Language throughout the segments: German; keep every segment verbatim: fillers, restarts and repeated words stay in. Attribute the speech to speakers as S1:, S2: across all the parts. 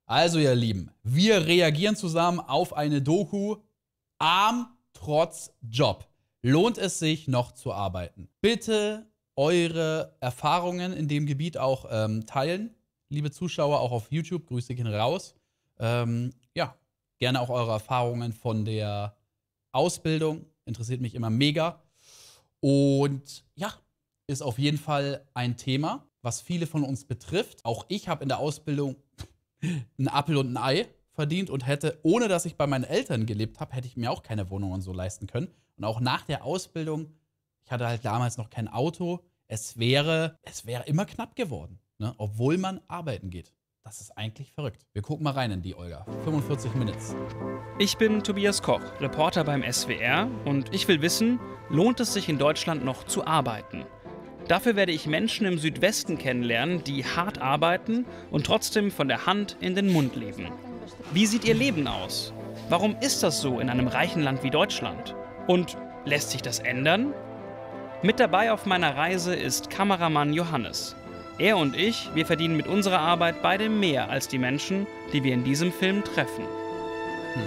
S1: Also ihr Lieben, wir reagieren zusammen auf eine Doku Arm trotz Job. Lohnt es sich noch zu arbeiten? Bitte eure Erfahrungen in dem Gebiet auch ähm, teilen. Liebe Zuschauer, auch auf YouTube, Grüße gehen raus. Ähm, ja, gerne auch eure Erfahrungen von der Ausbildung. Interessiert mich immer mega. Und ja, ist auf jeden Fall ein Thema, was viele von uns betrifft. Auch ich habe in der Ausbildung einen Apfel und ein Ei verdient und hätte, ohne dass ich bei meinen Eltern gelebt habe, hätte ich mir auch keine Wohnung und so leisten können. Und auch nach der Ausbildung, ich hatte halt damals noch kein Auto, es wäre, es wäre immer knapp geworden, ne? Obwohl man arbeiten geht. Das ist eigentlich verrückt. Wir gucken mal rein in die Olga. fünfundvierzig Minutes.
S2: Ich bin Tobias Koch, Reporter beim S W R und ich will wissen, lohnt es sich in Deutschland noch zu arbeiten? Dafür werde ich Menschen im Südwesten kennenlernen, die hart arbeiten und trotzdem von der Hand in den Mund leben. Wie sieht ihr Leben aus? Warum ist das so in einem reichen Land wie Deutschland? Und lässt sich das ändern? Mit dabei auf meiner Reise ist Kameramann Johannes. Er und ich, wir verdienen mit unserer Arbeit beide mehr als die Menschen, die wir in diesem Film treffen. Hm.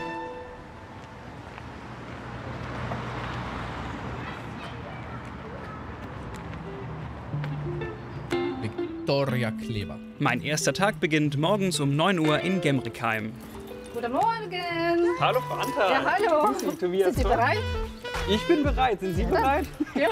S1: Viktoria Kleber.
S2: Mein erster Tag beginnt morgens um neun Uhr in Gemrikheim.
S3: Guten Morgen.
S2: Hallo Frau Antal.
S3: Ja, hallo.
S2: Grüß Sie, Tobias.
S3: Sind Sie bereit?
S2: Ich bin bereit. Sind Sie bereit?
S3: Ja.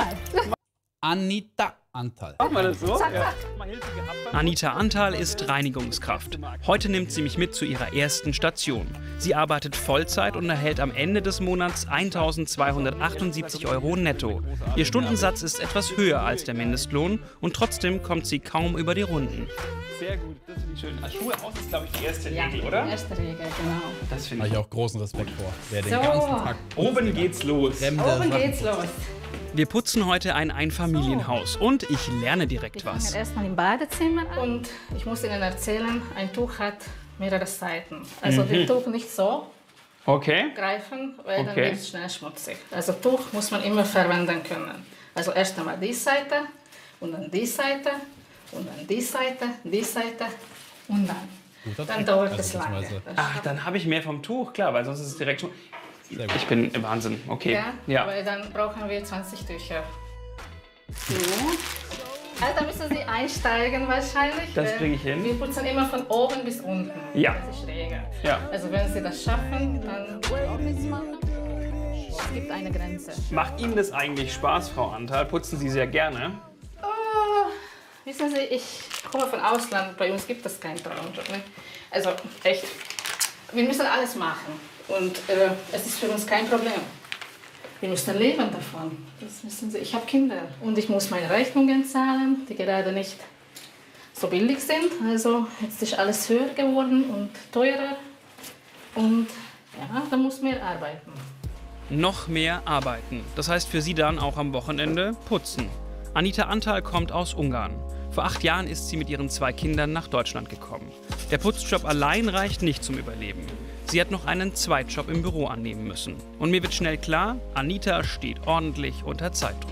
S1: Anita Antal.
S2: Machen wir das so?
S3: Zack,
S2: Ja.
S3: zack.
S2: Anita Antal ist Reinigungskraft. Heute nimmt sie mich mit zu ihrer ersten Station. Sie arbeitet Vollzeit und erhält am Ende des Monats eintausendzweihundertachtundsiebzig Euro netto. Ihr Stundensatz ist etwas höher als der Mindestlohn und trotzdem kommt sie kaum über die Runden. Sehr gut, das finde ich schön. Also Schuhe aus ist, glaube ich, die erste
S3: Ja,
S2: Regel, oder?
S3: die erste Regel, genau.
S2: Das finde
S1: Habe
S2: ich.
S1: ich auch großen Respekt vor. Wer den
S3: So.
S1: ganzen Tag
S2: Oben geht's los.
S1: fremde
S3: Oben
S1: Sachen-
S3: geht's los.
S2: Wir putzen heute ein Einfamilienhaus und ich lerne direkt
S3: Wir fangen
S2: was.
S3: erstmal im Badezimmer an. Und ich muss Ihnen erzählen, ein Tuch hat mehrere Seiten. Also
S2: Mhm.
S3: das Tuch nicht so
S2: Okay.
S3: greifen, weil dann
S2: Okay.
S3: wird es schnell schmutzig. Also Tuch muss man immer verwenden können. Also erst einmal die Seite und dann die Seite und dann die Seite, die Seite und dann.
S1: Guter
S3: Dann
S1: Trick.
S3: dauert
S1: Also
S3: es lange.
S1: beziehungsweise-
S3: Das
S2: Ach, dann habe ich mehr vom Tuch, klar, weil sonst ist es direkt schon.
S1: Sehr gut.
S2: Ich bin im Wahnsinn, okay.
S3: Ja,
S2: Ja.
S3: weil dann brauchen wir zwanzig Tücher. So. Also da müssen Sie einsteigen wahrscheinlich.
S2: Das
S3: weil
S2: kriege ich hin.
S3: Wir putzen immer von oben bis unten.
S2: Ja.
S3: Das ist schräger.
S2: Ja.
S3: Also wenn Sie das schaffen, dann auch nichts machen. Es gibt eine Grenze.
S2: Macht Ihnen das eigentlich Spaß, Frau Antal? Putzen Sie sehr gerne?
S3: Oh, wissen Sie, ich komme von Ausland. Bei uns gibt es keinen Traumjob. Ne? Also echt, wir müssen alles machen. Und äh, es ist für uns kein Problem. Wir müssen leben davon. Das wissen Sie. Ich habe Kinder und ich muss meine Rechnungen zahlen, die gerade nicht so billig sind. Also jetzt ist alles höher geworden und teurer. Und ja, da muss mehr arbeiten.
S2: Noch mehr arbeiten. Das heißt für Sie dann auch am Wochenende putzen. Anita Antal kommt aus Ungarn. Vor acht Jahren ist sie mit ihren zwei Kindern nach Deutschland gekommen. Der Putzjob allein reicht nicht zum Überleben. Sie hat noch einen Zweitjob im Büro annehmen müssen. Und mir wird schnell klar, Anita steht ordentlich unter Zeitdruck.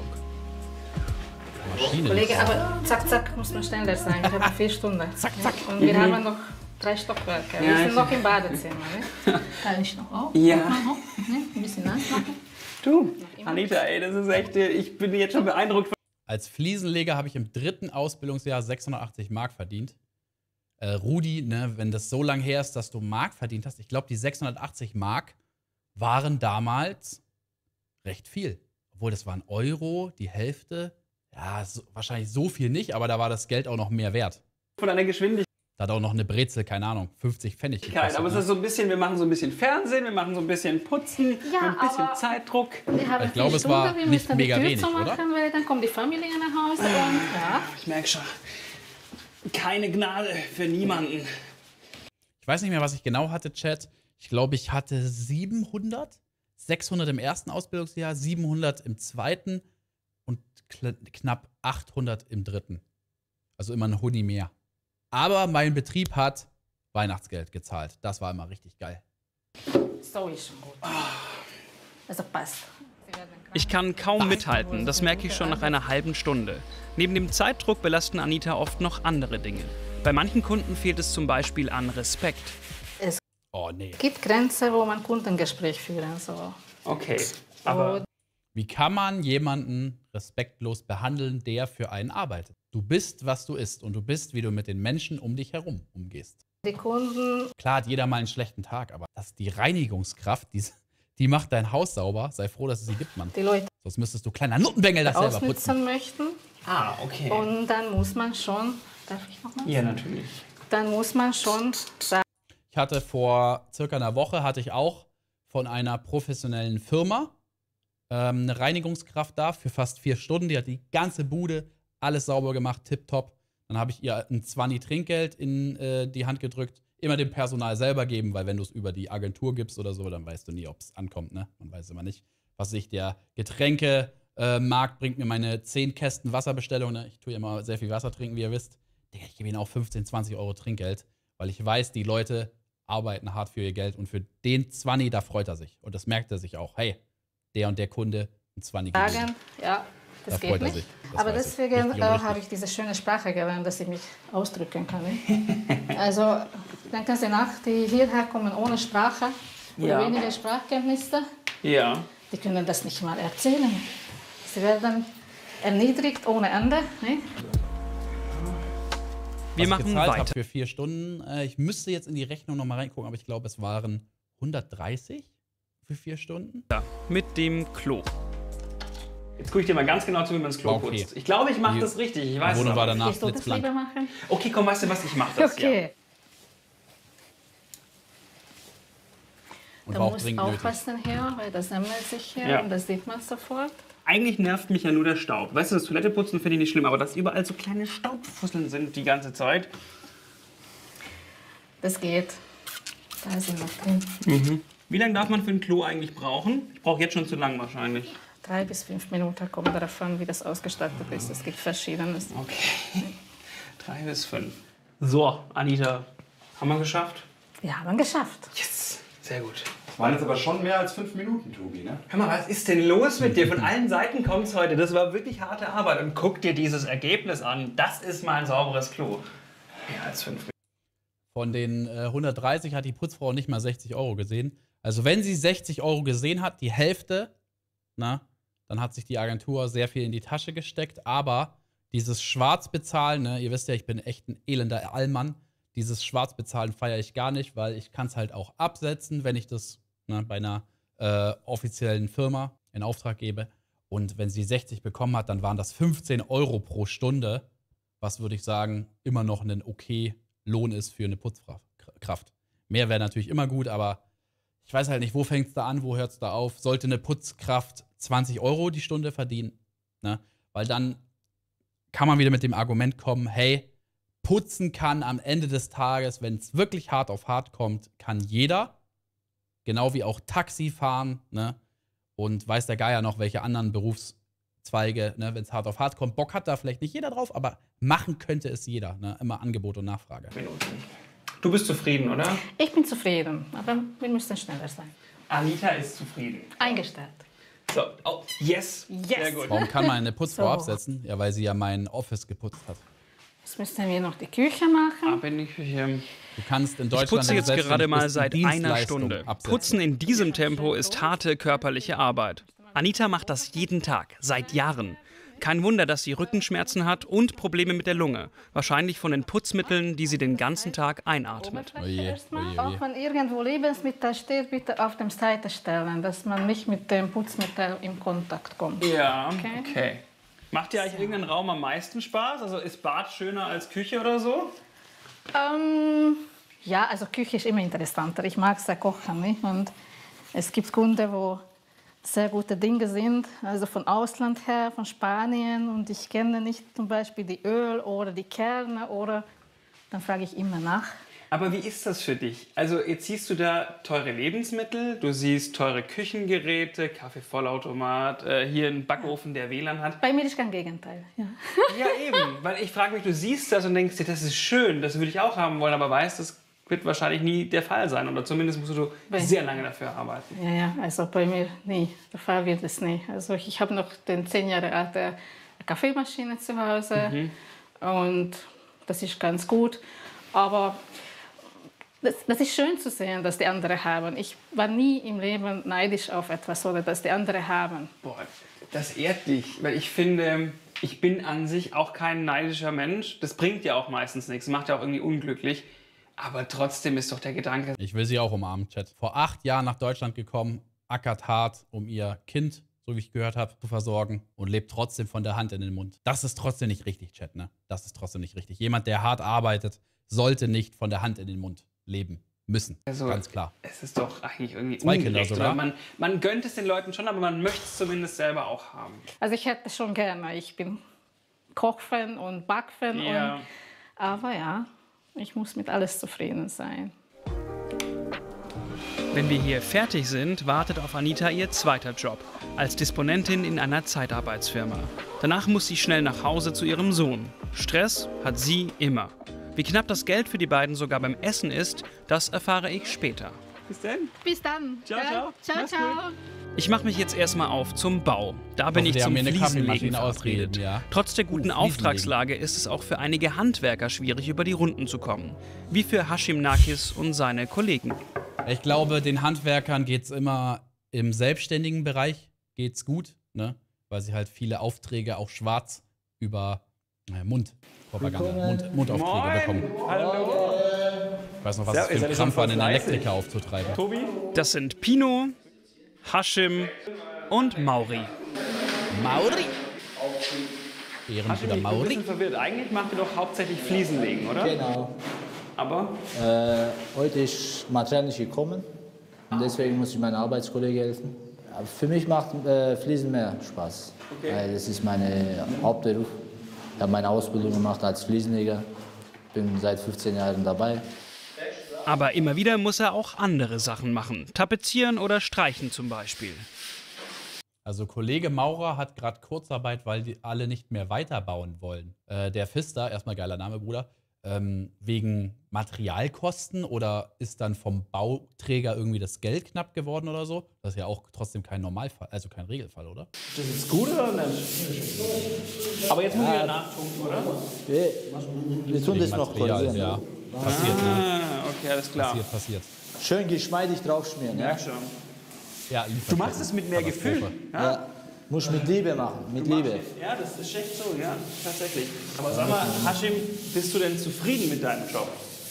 S1: Maschine.
S3: Kollege, aber zack, zack, muss man schneller sein. Wir haben vier Stunden. Zack, zack. Und wir haben noch drei Stockwerke. Wir
S2: Ja,
S3: sind
S2: ich-
S3: noch im Badezimmer. Ne? Kann ich noch auf?
S2: Ja.
S3: Noch mal hoch, ne? Ein bisschen nachmachen.
S2: Du, Anita, ey, das ist echt, ich bin jetzt schon beeindruckt.
S1: Als Fliesenleger habe ich im dritten Ausbildungsjahr sechshundertachtzig Mark verdient. Äh, Rudi, ne, wenn das so lange her ist, dass du Mark verdient hast, ich glaube, die sechshundertachtzig Mark waren damals recht viel. Obwohl, das waren Euro, die Hälfte. Ja, so, wahrscheinlich so viel nicht, aber da war das Geld auch noch mehr wert.
S2: Von einer Geschwindigkeit,
S1: Da hat auch noch eine Brezel, keine Ahnung, fünfzig Pfennig gekostet.
S2: aber es
S1: ne?
S2: ist so ein bisschen, wir machen so ein bisschen Fernsehen, wir machen so ein bisschen Putzen,
S3: Ja,
S2: ein bisschen
S3: aber-
S2: Zeitdruck.
S3: Wir haben
S1: Ich glaube,
S3: vier
S1: es war
S3: Stunden, wir
S1: nicht
S3: müssen
S1: mega
S3: die Tür
S1: wenig,
S3: zumachen,
S1: oder?
S3: weil dann kommt die Familie nach Hause. Und, ja.
S2: Ich merke schon, keine Gnade für niemanden.
S1: Ich weiß nicht mehr, was ich genau hatte, Chat. Ich glaube, ich hatte siebenhundert, sechshundert im ersten Ausbildungsjahr, siebenhundert im zweiten und kl- knapp achthundert im dritten. Also immer ein Huni mehr. Aber mein Betrieb hat Weihnachtsgeld gezahlt. Das war immer richtig geil.
S3: So ist schon gut. Also passt. Sie werden krank.
S2: Ich kann kaum mithalten, das merke ich schon nach einer halben Stunde. Neben dem Zeitdruck belasten Anita oft noch andere Dinge. Bei manchen Kunden fehlt es zum Beispiel an Respekt.
S3: Es
S1: Oh nee.
S3: gibt Grenzen, wo man Kundengespräch führen soll.
S2: Okay, aber
S1: Wie kann man jemanden respektlos behandeln, der für einen arbeitet? Du bist, was du isst und du bist, wie du mit den Menschen um dich herum umgehst.
S3: Die Kunden,
S1: Klar hat jeder mal einen schlechten Tag, aber das, die Reinigungskraft, die, die macht dein Haus sauber. Sei froh, dass es sie gibt, Mann.
S3: die Leute
S1: Sonst müsstest du kleiner Nuttenbengel das selber putzen.
S3: ausnutzen möchten.
S2: ah, okay.
S3: Und dann muss man schon, darf ich noch mal?
S2: Ja, natürlich.
S3: Dann muss man schon sagen,
S1: Ich hatte vor circa einer Woche, hatte ich auch von einer professionellen Firma ähm, eine Reinigungskraft da für fast vier Stunden. Die hat die ganze Bude, alles sauber gemacht, tipptopp. Dann habe ich ihr ein zwanzig Trinkgeld in äh, die Hand gedrückt. Immer dem Personal selber geben, weil wenn du es über die Agentur gibst oder so, dann weißt du nie, ob es ankommt, ne? Man weiß immer nicht. Was ich, der Getränkemarkt äh, bringt mir meine zehn Kästen Wasserbestellung. Ne? Ich tue immer sehr viel Wasser trinken, wie ihr wisst. Digga, ich gebe ihnen auch fünfzehn, zwanzig Euro Trinkgeld, weil ich weiß, die Leute arbeiten hart für ihr Geld und für den zwanzig, da freut er sich. Und das merkt er sich auch. Hey, der und der Kunde, ein zwanzig gegeben.
S3: sagen, ja, das
S1: Da
S3: geht
S1: freut er
S3: nicht.
S1: sich. Das
S3: Aber
S1: weiß ich.
S3: deswegen
S1: Richtig und
S3: äh,
S1: richtig.
S3: habe ich diese schöne Sprache gelernt, dass ich mich ausdrücken kann. Ne? Also denken Sie nach, die hierher kommen ohne Sprache oder
S2: Ja.
S3: wenige Sprachkenntnisse,
S2: Ja.
S3: die können das nicht mal erzählen. Sie werden erniedrigt ohne Ende. Ne?
S2: Wir
S1: Was
S2: machen
S1: ich gezahlt habe
S2: weiter.
S1: für vier Stunden. Äh, ich müsste jetzt in die Rechnung noch mal reingucken, aber ich glaube, es waren hundertdreißig für vier Stunden.
S2: Mit dem Klo. Jetzt gucke ich dir mal ganz genau zu, wie man das Klo
S1: Okay.
S2: putzt. Ich glaube, ich mache
S1: Die
S2: das richtig. Ich weiß
S1: Die Wohnung
S2: es
S1: war
S2: aber.
S1: danach
S3: Ich soll das
S1: blitzblank.
S3: lieber machen?
S2: Okay, komm, weißt du was, ich mache das. Ja.
S3: Okay.
S1: Und
S3: Da
S1: war auch
S3: muss
S1: dringend nötig.
S3: aufpassen hier, weil das sammelt sich hier
S2: Ja.
S3: und das sieht man sofort.
S2: Eigentlich nervt mich ja nur der Staub. Weißt du, das Toiletteputzen finde ich nicht schlimm, aber dass überall so kleine Staubfusseln sind die ganze Zeit.
S3: Das geht. Da sind noch drin.
S2: Wie lange darf man für ein Klo eigentlich brauchen? Ich brauche jetzt schon zu lang wahrscheinlich.
S3: Drei bis fünf Minuten kommt darauf an, wie das ausgestattet ist. Es gibt verschiedenes.
S2: Okay. Drei bis fünf. So, Anita, haben wir geschafft?
S3: Wir haben geschafft.
S2: Yes, sehr gut.
S4: Das waren jetzt aber schon mehr als fünf Minuten, Tobi, ne?
S2: Hör mal, was ist denn los mit dir? Von allen Seiten kommt es heute. Das war wirklich harte Arbeit. Und guck dir dieses Ergebnis an. Das ist mal ein sauberes Klo. Mehr als fünf Minuten.
S1: Von den äh, hundertdreißig hat die Putzfrau nicht mal sechzig Euro gesehen. Also wenn sie sechzig Euro gesehen hat, die Hälfte, na, dann hat sich die Agentur sehr viel in die Tasche gesteckt. Aber dieses Schwarzbezahlen, ne, ihr wisst ja, ich bin echt ein elender Allmann. Dieses Schwarzbezahlen feiere ich gar nicht, weil ich kann es halt auch absetzen, wenn ich das ne, bei einer äh, offiziellen Firma in Auftrag gebe. Und wenn sie sechzig bekommen hat, dann waren das fünfzehn Euro pro Stunde, was würde ich sagen, immer noch ein okay Lohn ist für eine Putzkraft. Mehr wäre natürlich immer gut, aber ich weiß halt nicht, wo fängt es da an, wo hört es da auf? Sollte eine Putzkraft zwanzig Euro die Stunde verdienen? Ne? Weil dann kann man wieder mit dem Argument kommen, hey, putzen kann am Ende des Tages, wenn es wirklich hart auf hart kommt, kann jeder. Genau wie auch Taxi fahren, ne? Und weiß der Geier noch, welche anderen Berufszweige, ne? Wenn es hart auf hart kommt. Bock hat da vielleicht nicht jeder drauf, aber machen könnte es jeder. Ne? Immer Angebot und Nachfrage.
S2: Du bist zufrieden, oder?
S3: Ich bin zufrieden, aber wir müssen schneller sein.
S2: Anita ist zufrieden.
S3: Eingestellt.
S2: So, oh, yes.
S3: Yes.
S2: Sehr gut.
S1: Warum kann man eine Putzfrau
S3: So.
S1: absetzen? Ja, weil sie ja mein Office geputzt hat.
S3: Jetzt müssen wir noch die Küche
S2: Ah,
S3: machen.
S2: bin ich ähm,
S1: Du kannst in
S2: Ich
S1: Deutschland
S2: putze jetzt
S1: selbstständig
S2: gerade mal
S1: bist,
S2: seit
S1: die
S2: einer
S1: Dienstleistung
S2: Stunde.
S1: absetzen.
S2: Putzen in diesem Tempo ist harte körperliche Arbeit. Anita macht das jeden Tag, seit Jahren. Kein Wunder, dass sie Rückenschmerzen hat und Probleme mit der Lunge. Wahrscheinlich von den Putzmitteln, die sie den ganzen Tag einatmet.
S3: Oberfläche
S1: Oje,
S3: erstmal.
S1: oje, oje.
S3: Auch wenn irgendwo Lebensmittel steht, bitte auf der Seite stellen, dass man nicht mit dem Putzmittel in Kontakt kommt.
S2: Ja,
S3: Okay.
S2: okay. Macht dir eigentlich irgendein Raum am meisten Spaß? Also ist Bad schöner als Küche oder so?
S3: Ähm, ja, also Küche ist immer interessanter. Ich mag sehr kochen. Nicht? Und es gibt Kunden, wo sehr gute Dinge sind, also von Ausland her, von Spanien. Und ich kenne nicht zum Beispiel die Öl oder die Kerne oder dann frage ich immer nach.
S2: Aber wie ist das für dich? Also jetzt siehst du da teure Lebensmittel, du siehst teure Küchengeräte, Kaffeevollautomat, äh, hier einen Backofen, der W L A N hat.
S3: Bei mir ist kein Gegenteil. Ja.
S2: Ja, eben. Weil ich frage mich, du siehst das und denkst dir, das ist schön, das würde ich auch haben wollen, aber weißt, das wird wahrscheinlich nie der Fall sein. Oder zumindest musst du sehr lange dafür arbeiten.
S3: Ja, ja, also bei mir nie. Der Fall wird es nie. Also ich habe noch den zehn Jahre alte Kaffeemaschine zu Hause. Und das ist ganz gut. Aber das, das ist schön zu sehen, dass die anderen haben. Ich war nie im Leben neidisch auf etwas oder dass die anderen haben.
S2: Boah, das ehrt dich, weil ich finde, ich bin an sich auch kein neidischer Mensch. Das bringt ja auch meistens nichts, macht ja auch irgendwie unglücklich. Aber trotzdem ist doch der Gedanke...
S1: Ich will sie auch umarmen, Chat. Vor acht Jahren nach Deutschland gekommen, ackert hart, um ihr Kind, so wie ich gehört habe, zu versorgen und lebt trotzdem von der Hand in den Mund. Das ist trotzdem nicht richtig, Chat, ne? Das ist trotzdem nicht richtig. Jemand, der hart arbeitet, sollte nicht von der Hand in den Mund leben müssen. Also, ganz klar.
S2: Es ist doch eigentlich irgendwie
S1: Zwei Kinder sogar.
S2: Man, man gönnt es den Leuten schon, aber man möchte es zumindest selber auch haben.
S3: Also ich hätte schon gerne. Ich bin Kochfan und Backfan.
S2: Ja.
S3: Und, aber ja, ich muss mit alles zufrieden sein.
S2: Wenn wir hier fertig sind, wartet auf Anita ihr zweiter Job als Disponentin in einer Zeitarbeitsfirma. Danach muss sie schnell nach Hause zu ihrem Sohn. Stress hat sie immer. Wie knapp das Geld für die beiden sogar beim Essen ist, das erfahre ich später.
S3: Bis dann. Bis dann.
S2: Ciao, ciao.
S3: Ciao, ciao.
S2: Ich mache mich jetzt erstmal auf zum Bau. Da bin ich zum Fliesenlegen verabredet.
S1: Ja.
S2: Trotz der guten Auftragslage ist es auch für einige Handwerker schwierig, über die Runden zu kommen. Wie für Hashim Nakis und seine Kollegen.
S1: Ich glaube, den Handwerkern geht es immer im selbstständigen Bereich geht's gut, ne? Weil sie halt viele Aufträge auch schwarz über äh, Mundpropaganda, Mund, Mundaufträge
S2: Moin.
S1: bekommen.
S2: Hallo.
S1: Ich weiß noch, was es für ein Krampf war, einen Elektriker aufzutreiben.
S2: Tobi? Das sind Pino, Hashim und Mauri.
S1: Mauri? Ehrenbrüder
S2: Ich bin ein
S1: Mauri?
S2: bisschen verwirrt. Eigentlich macht ihr doch hauptsächlich Fliesenlegen, oder?
S5: Genau.
S2: Aber?
S5: Äh, heute ist Material nicht gekommen und deswegen muss ich meinem Arbeitskollegen helfen. Aber für mich macht äh, Fließen mehr Spaß, okay. Weil das ist meine Hauptberuf. Ich habe meine Ausbildung gemacht als Fliesenleger, bin seit fünfzehn Jahren dabei.
S2: Aber immer wieder muss er auch andere Sachen machen. Tapezieren oder streichen zum Beispiel.
S1: Also Kollege Maurer hat gerade Kurzarbeit, weil die alle nicht mehr weiterbauen wollen. Äh, der Pfister, erstmal geiler Name, Bruder, ähm, wegen Materialkosten oder ist dann vom Bauträger irgendwie das Geld knapp geworden oder so? Das ist ja auch trotzdem kein Normalfall, also kein Regelfall, oder?
S2: Das ist gut oder nicht? Aber jetzt muss ich ja nachtun, oder?
S5: Wir, wir tun das noch korrigieren.
S1: Ja, passiert, ne?
S2: Ah, okay, alles klar.
S1: Passiert, passiert.
S5: Schön geschmeidig draufschmieren.
S2: Ja,
S5: Ja?
S2: schon.
S1: Ja,
S2: Du machst es mit mehr Gefühl. Ja?
S5: Ja. Muss mit Liebe machen, mit Liebe.
S2: Ja, das ist echt so, ja, tatsächlich. Aber sag mal, Hashim, bist du denn zufrieden mit deinem Job?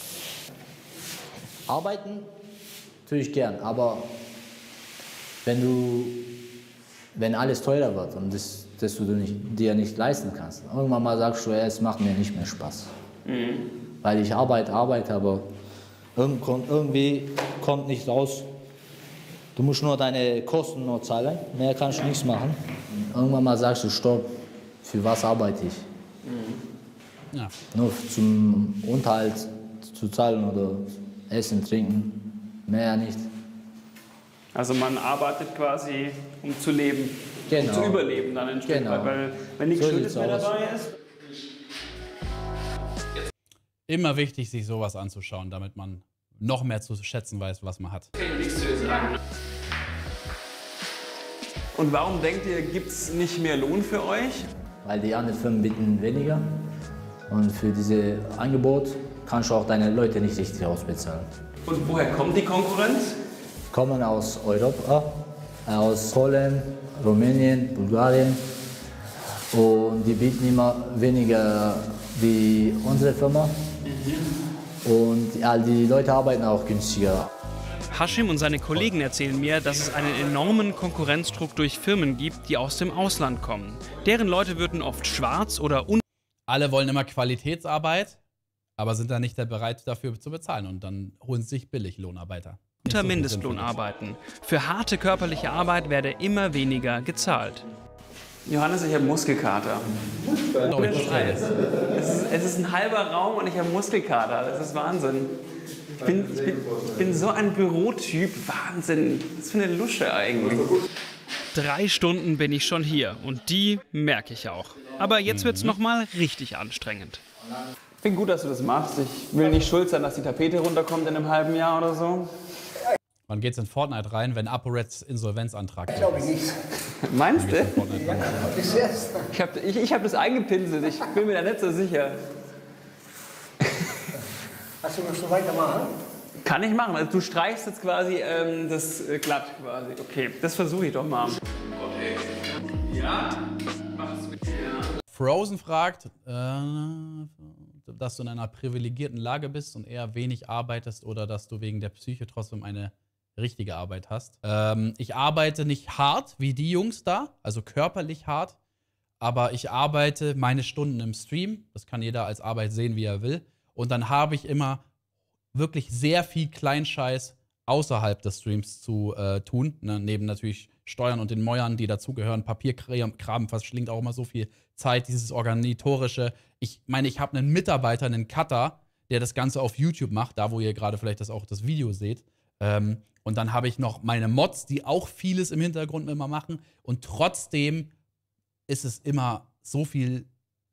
S5: Arbeiten tue ich gern, aber wenn du, wenn alles teurer wird und das, das du nicht, dir nicht leisten kannst, irgendwann mal sagst du, ja, es macht mir nicht mehr Spaß. Mhm. Weil ich arbeite, arbeite, aber irgendwie kommt nicht raus. Du musst nur deine Kosten nur zahlen, mehr kannst du nichts machen. Irgendwann mal sagst du, stopp, für was arbeite ich?
S1: Mhm. Ja.
S5: Nur zum Unterhalt zu zahlen oder Essen, Trinken, mehr nicht.
S2: Also man arbeitet quasi, um zu leben,
S5: Genau.
S2: um zu überleben dann ein Stück
S5: Genau.
S2: weit, weil wenn nichts
S5: So
S2: Schönes
S5: sieht's
S2: mehr
S5: aus.
S2: dabei ist.
S1: Immer wichtig, sich sowas anzuschauen, damit man noch mehr zu schätzen weiß, was man hat.
S2: Und warum denkt ihr, gibt es nicht mehr Lohn für euch?
S5: Weil die anderen Firmen bieten weniger. Und für dieses Angebot kannst du auch deine Leute nicht richtig ausbezahlen.
S2: Und woher kommt die Konkurrenz?
S5: Kommen aus Europa, aus Polen, Rumänien, Bulgarien. Und die bieten immer weniger wie unsere Firma. Und ja, die Leute arbeiten auch günstiger.
S2: Hashim und seine Kollegen erzählen mir, dass es einen enormen Konkurrenzdruck durch Firmen gibt, die aus dem Ausland kommen. Deren Leute würden oft schwarz oder un...
S1: Alle wollen immer Qualitätsarbeit, aber sind dann nicht bereit dafür zu bezahlen und dann holen sie sich Billiglohnarbeiter.
S2: unter Mindestlohn arbeiten. Für harte körperliche Arbeit werde immer weniger gezahlt. Johannes, ich habe Muskelkater.
S1: Ohne Scheiß.
S2: Es ist, es ist ein halber Raum und ich habe Muskelkater. Das ist Wahnsinn. Ich bin, ich bin, ich bin so ein Bürotyp. Wahnsinn. Was für eine Lusche eigentlich. Drei Stunden bin ich schon hier und die merke ich auch. Aber jetzt wird es nochmal richtig anstrengend. Ich finde gut, dass du das machst. Ich will nicht schuld sein, dass die Tapete runterkommt in einem halben Jahr oder so.
S1: Wann geht's in Fortnite rein, wenn ApoReds Insolvenzantrag kommt?
S6: Glaube ich nicht.
S2: Meinst du?
S6: Bis jetzt.
S2: Ich habe ich, ich hab das eingepinselt. Ich bin mir da nicht so sicher.
S6: Hast du noch so weitermachen?
S2: Kann ich machen. Also du streichst jetzt quasi ähm, das äh, glatt quasi. Okay, das versuche ich doch mal. Okay. Ja? Mach's mit dir.
S1: Frozen fragt, äh, dass du in einer privilegierten Lage bist und eher wenig arbeitest oder dass du wegen der Psyche trotzdem eine richtige Arbeit hast. Ähm, ich arbeite nicht hart wie die Jungs da, also körperlich hart, aber ich arbeite meine Stunden im Stream. Das kann jeder als Arbeit sehen, wie er will. Und dann habe ich immer wirklich sehr viel Kleinscheiß außerhalb des Streams zu äh, tun. Ne? Neben natürlich Steuern und den Mäuern, die dazugehören. Papierkram verschlingt auch immer so viel Zeit, dieses Organisatorische. Ich meine, ich habe einen Mitarbeiter, einen Cutter, der das Ganze auf YouTube macht, da wo ihr gerade vielleicht das auch das Video seht. Ähm, und dann habe ich noch meine Mods, die auch vieles im Hintergrund immer machen. Und trotzdem ist es immer so viel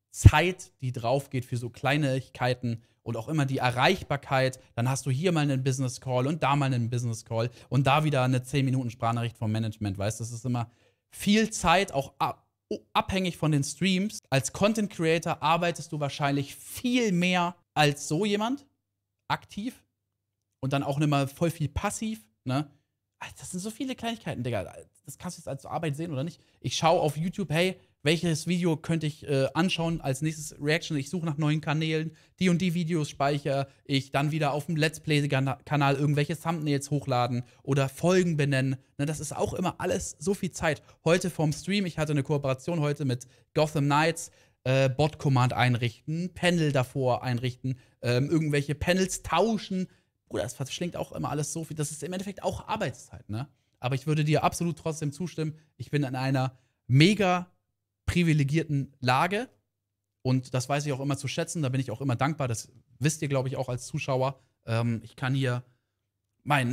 S1: Zeit, die drauf geht für so Kleinigkeiten und auch immer die Erreichbarkeit. Dann hast du hier mal einen Business Call und da mal einen Business Call und da wieder eine zehn Minuten Sprachnachricht vom Management, weißt du? Das ist immer viel Zeit, auch abhängig von den Streams. Als Content Creator arbeitest du wahrscheinlich viel mehr als so jemand aktiv und dann auch nicht mal voll viel passiv, ne? Das sind so viele Kleinigkeiten, Digga. Das kannst du jetzt als Arbeit sehen oder nicht. Ich schaue auf YouTube, hey, welches Video könnte ich äh, anschauen als nächstes Reaction? Ich suche nach neuen Kanälen, die und die Videos speichere ich, dann wieder auf dem Let's Play-Kanal irgendwelche Thumbnails hochladen oder Folgen benennen. Ne, das ist auch immer alles so viel Zeit. Heute vom Stream, ich hatte eine Kooperation heute mit Gotham Knights, äh, Bot-Command einrichten, Panel davor einrichten, ähm, irgendwelche Panels tauschen. Bruder, das verschlingt auch immer alles so viel. Das ist im Endeffekt auch Arbeitszeit, ne? Aber ich würde dir absolut trotzdem zustimmen. Ich bin in einer mega privilegierten Lage und das weiß ich auch immer zu schätzen. Da bin ich auch immer dankbar. Das wisst ihr, glaube ich, auch als Zuschauer. Ähm, ich kann hier mein,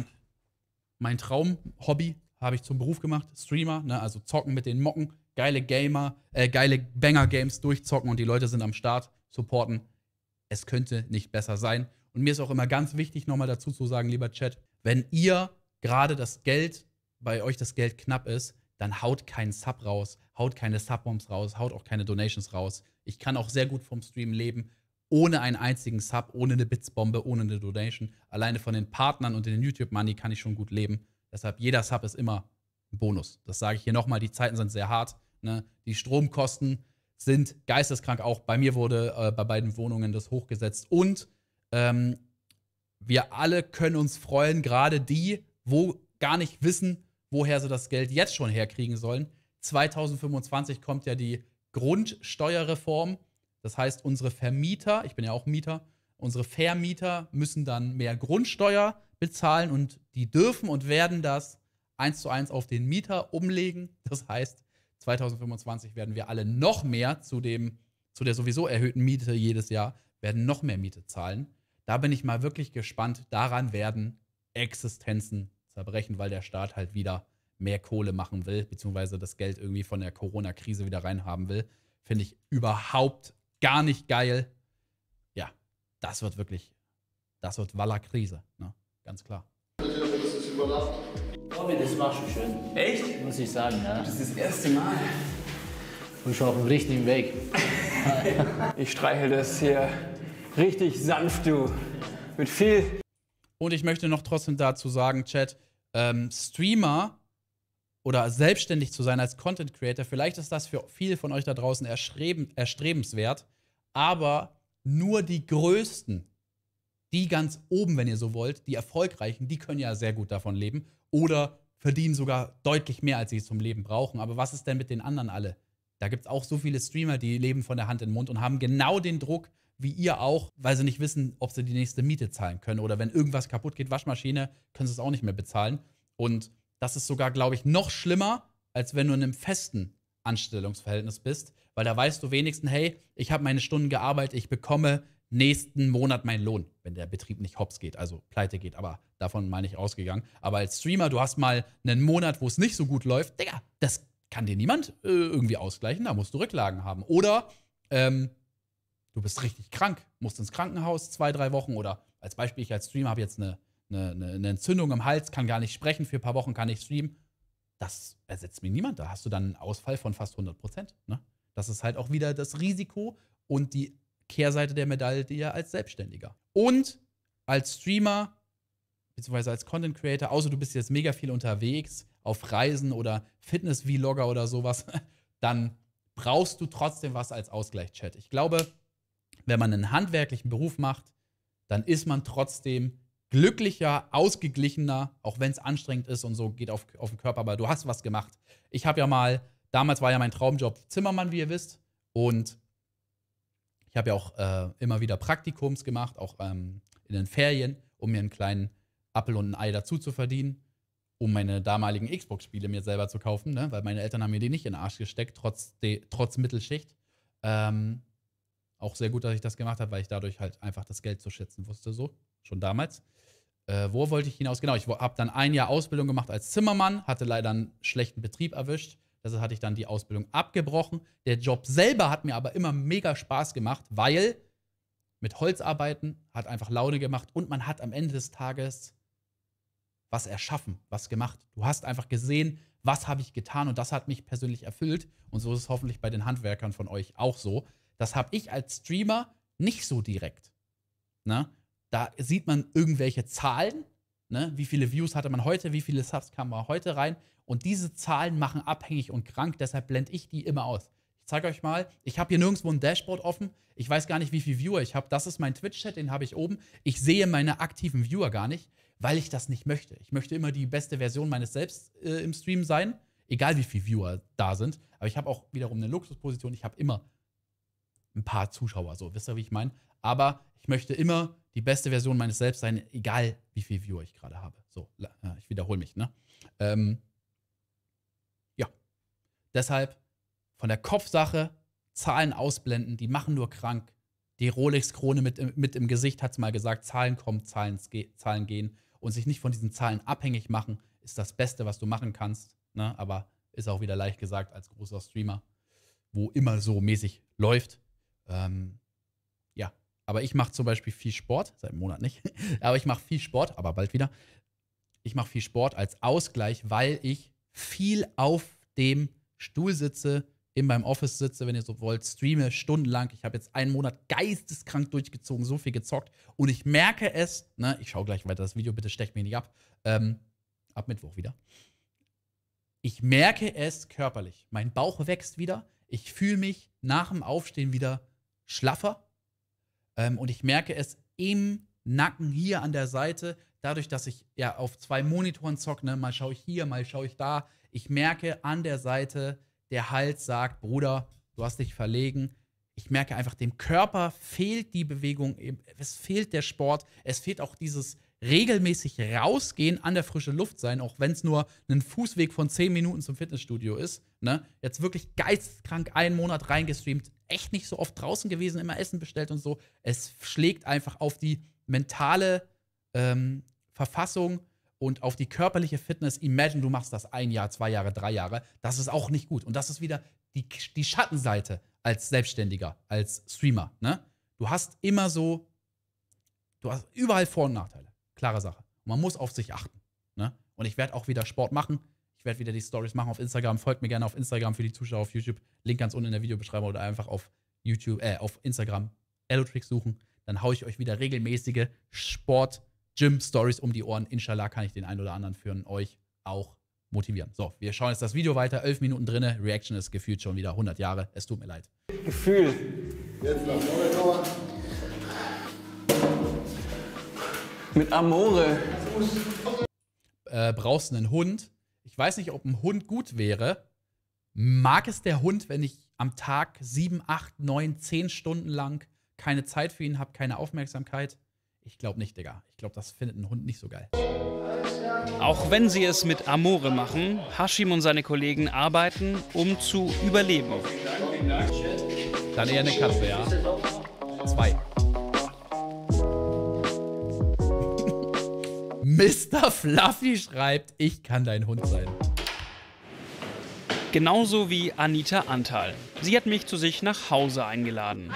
S1: mein Traumhobby habe ich zum Beruf gemacht. Streamer, ne? Also zocken mit den Mocken. Geile Gamer, äh, geile Banger-Games durchzocken und die Leute sind am Start, supporten. Es könnte nicht besser sein. Und mir ist auch immer ganz wichtig, nochmal dazu zu sagen, lieber Chat, wenn ihr gerade das Geld, bei euch das Geld knapp ist, dann haut keinen Sub raus, haut keine Subbombs raus, haut auch keine Donations raus. Ich kann auch sehr gut vom Stream leben, ohne einen einzigen Sub, ohne eine Bitsbombe, ohne eine Donation. Alleine von den Partnern und den YouTube-Money kann ich schon gut leben. Deshalb, jeder Sub ist immer ein Bonus. Das sage ich hier nochmal, die Zeiten sind sehr hart. Ne? Die Stromkosten sind geisteskrank auch. Bei mir wurde äh, bei beiden Wohnungen das hochgesetzt. Und ähm, wir alle können uns freuen, gerade die, wo gar nicht wissen, woher sie das Geld jetzt schon herkriegen sollen. zwanzig fünfundzwanzig kommt ja die Grundsteuerreform. Das heißt, unsere Vermieter, ich bin ja auch Mieter, unsere Vermieter müssen dann mehr Grundsteuer bezahlen und die dürfen und werden das eins zu eins auf den Mieter umlegen. Das heißt, zwanzig fünfundzwanzig werden wir alle noch mehr zu, dem, zu der sowieso erhöhten Miete jedes Jahr, werden noch mehr Miete zahlen. Da bin ich mal wirklich gespannt. Daran werden Existenzen zerbrechen, weil der Staat halt wieder mehr Kohle machen will, beziehungsweise das Geld irgendwie von der Corona-Krise wieder reinhaben will. Finde ich überhaupt gar nicht geil. Ja, das wird wirklich, das wird Walla-Krise, ne? Ganz klar.
S5: Robby, das machst du schön.
S2: Echt?
S5: Muss ich sagen, ja.
S2: Das ist das erste Mal.
S5: Du bist schon auf dem richtigen Weg.
S2: Ich streichel das hier richtig sanft, du. Mit viel.
S1: Und ich möchte noch trotzdem dazu sagen, Chat, ähm, Streamer oder selbstständig zu sein als Content Creator, vielleicht ist das für viele von euch da draußen erstreben, erstrebenswert, aber nur die Größten, die ganz oben, wenn ihr so wollt, die Erfolgreichen, die können ja sehr gut davon leben oder verdienen sogar deutlich mehr, als sie zum Leben brauchen. Aber was ist denn mit den anderen alle? Da gibt es auch so viele Streamer, die leben von der Hand in den Mund und haben genau den Druck, wie ihr auch, weil sie nicht wissen, ob sie die nächste Miete zahlen können. Oder wenn irgendwas kaputt geht, Waschmaschine, können sie es auch nicht mehr bezahlen. Und das ist sogar, glaube ich, noch schlimmer, als wenn du in einem festen Anstellungsverhältnis bist. Weil da weißt du wenigstens, hey, ich habe meine Stunden gearbeitet, ich bekomme nächsten Monat meinen Lohn, wenn der Betrieb nicht hops geht, also pleite geht. Aber davon meine ich ausgegangen. Aber als Streamer, du hast mal einen Monat, wo es nicht so gut läuft. Digga, das kann dir niemand äh, irgendwie ausgleichen. Da musst du Rücklagen haben. Oder ähm, du bist richtig krank, musst ins Krankenhaus zwei, drei Wochen. Oder als Beispiel, ich als Streamer habe jetzt eine, eine, eine Entzündung im Hals, kann gar nicht sprechen, für ein paar Wochen kann ich streamen. Das ersetzt mir niemand. Da hast du dann einen Ausfall von fast hundert Prozent. Ne? Das ist halt auch wieder das Risiko und die Kehrseite der Medaille als Selbstständiger. Und als Streamer, beziehungsweise als Content Creator, außer du bist jetzt mega viel unterwegs, auf Reisen oder Fitness-Vlogger oder sowas, dann brauchst du trotzdem was als Ausgleich-Chat. Ich glaube, wenn man einen handwerklichen Beruf macht, dann ist man trotzdem glücklicher, ausgeglichener, auch wenn es anstrengend ist und so, geht auf, auf den Körper, aber du hast was gemacht. Ich habe ja mal, damals war ja mein Traumjob Zimmermann, wie ihr wisst, und ich habe ja auch äh, immer wieder Praktikums gemacht, auch ähm, in den Ferien, um mir einen kleinen Appel und ein Ei dazu zu verdienen, um meine damaligen Xbox-Spiele mir selber zu kaufen, ne? Weil meine Eltern haben mir die nicht in den Arsch gesteckt, trotz, de, trotz Mittelschicht. Ähm, auch sehr gut, dass ich das gemacht habe, weil ich dadurch halt einfach das Geld zu schätzen wusste, so, schon damals. Äh, wo wollte ich hinaus? Genau, ich habe dann ein Jahr Ausbildung gemacht als Zimmermann, hatte leider einen schlechten Betrieb erwischt, deshalb hatte ich dann die Ausbildung abgebrochen. Der Job selber hat mir aber immer mega Spaß gemacht, weil mit Holzarbeiten hat einfach Laune gemacht und man hat am Ende des Tages was erschaffen, was gemacht. Du hast einfach gesehen, was habe ich getan und das hat mich persönlich erfüllt. Und so ist es hoffentlich bei den Handwerkern von euch auch so. Das habe ich als Streamer nicht so direkt. Ne? Da sieht man irgendwelche Zahlen. Ne? Wie viele Views hatte man heute, wie viele Subs kamen heute rein. Und diese Zahlen machen abhängig und krank, deshalb blende ich die immer aus. Ich zeige euch mal, ich habe hier nirgendwo ein Dashboard offen. Ich weiß gar nicht, wie viele Viewer ich habe. Das ist mein Twitch-Chat, den habe ich oben. Ich sehe meine aktiven Viewer gar nicht, weil ich das nicht möchte. Ich möchte immer die beste Version meines Selbst äh, im Stream sein, egal wie viele Viewer da sind. Aber ich habe auch wiederum eine Luxusposition. Ich habe immer ein paar Zuschauer, so, wisst ihr, wie ich meine? Aber ich möchte immer die beste Version meines Selbst sein, egal wie viele Viewer ich gerade habe. So, ich wiederhole mich, ne? Ähm, ja. Deshalb von der Kopfsache Zahlen ausblenden, die machen nur krank. Die Rolex-Krone mit, mit im Gesicht hat es mal gesagt, Zahlen kommen, Zahlen, Zahlen gehen. Und sich nicht von diesen Zahlen abhängig machen, ist das Beste, was du machen kannst. Ne? Aber ist auch wieder leicht gesagt als großer Streamer, wo immer so mäßig läuft. Ähm, ja, aber ich mache zum Beispiel viel Sport, seit einem Monat nicht, aber ich mache viel Sport, aber bald wieder. Ich mache viel Sport als Ausgleich, weil ich viel auf dem Stuhl sitze, in meinem Office sitze, wenn ihr so wollt, streame stundenlang. Ich habe jetzt einen Monat geisteskrank durchgezogen, so viel gezockt. Und ich merke es, ne, ich schaue gleich weiter das Video, bitte stecht mich nicht ab. Ähm, ab Mittwoch wieder. Ich merke es körperlich. Mein Bauch wächst wieder. Ich fühle mich nach dem Aufstehen wieder schlaffer. Ähm, und ich merke es im Nacken hier an der Seite, dadurch, dass ich ja auf zwei Monitoren zocke, ne, mal schaue ich hier, mal schaue ich da. Ich merke an der Seite, der Hals sagt, Bruder, du hast dich verlegen. Ich merke einfach, dem Körper fehlt die Bewegung, es fehlt der Sport, es fehlt auch dieses regelmäßig rausgehen, an der frischen Luft sein, auch wenn es nur ein Fußweg von zehn Minuten zum Fitnessstudio ist. Ne? Jetzt wirklich geisteskrank einen Monat reingestreamt, echt nicht so oft draußen gewesen, immer Essen bestellt und so. Es schlägt einfach auf die mentale ähm, Verfassung und auf die körperliche Fitness. Imagine, du machst das ein Jahr, zwei Jahre, drei Jahre. Das ist auch nicht gut. Und das ist wieder die, die Schattenseite als Selbstständiger, als Streamer. Ne? Du hast immer so, du hast überall Vor- und Nachteile. Klare Sache. Und man muss auf sich achten. Ne? Und ich werde auch wieder Sport machen. Ich werde wieder die Stories machen auf Instagram. Folgt mir gerne auf Instagram für die Zuschauer auf YouTube. Link ganz unten in der Videobeschreibung oder einfach auf YouTube, äh, auf Instagram Elotrix suchen. Dann haue ich euch wieder regelmäßige Sport- Gym-Stories um die Ohren. Inshallah kann ich den einen oder anderen für euch auch motivieren. So, wir schauen jetzt das Video weiter. elf Minuten drinne. Reaction ist gefühlt schon wieder hundert Jahre. Es tut mir leid.
S6: Gefühl.
S7: Jetzt nach vorne.
S6: Mit Amore.
S1: Äh, brauchst du einen Hund? Ich weiß nicht, ob ein Hund gut wäre. Mag es der Hund, wenn ich am Tag sieben, acht, neun, zehn Stunden lang keine Zeit für ihn habe, keine Aufmerksamkeit? Ich glaube nicht, Digga. Ich glaube, das findet ein Hund nicht so geil.
S2: Auch wenn sie es mit Amore machen, Hashim und seine Kollegen arbeiten, um zu überleben.
S1: Dann eher eine Katze, ja. Zwei. Mister Fluffy schreibt, ich kann dein Hund sein.
S2: Genauso wie Anita Antal. Sie hat mich zu sich nach Hause eingeladen.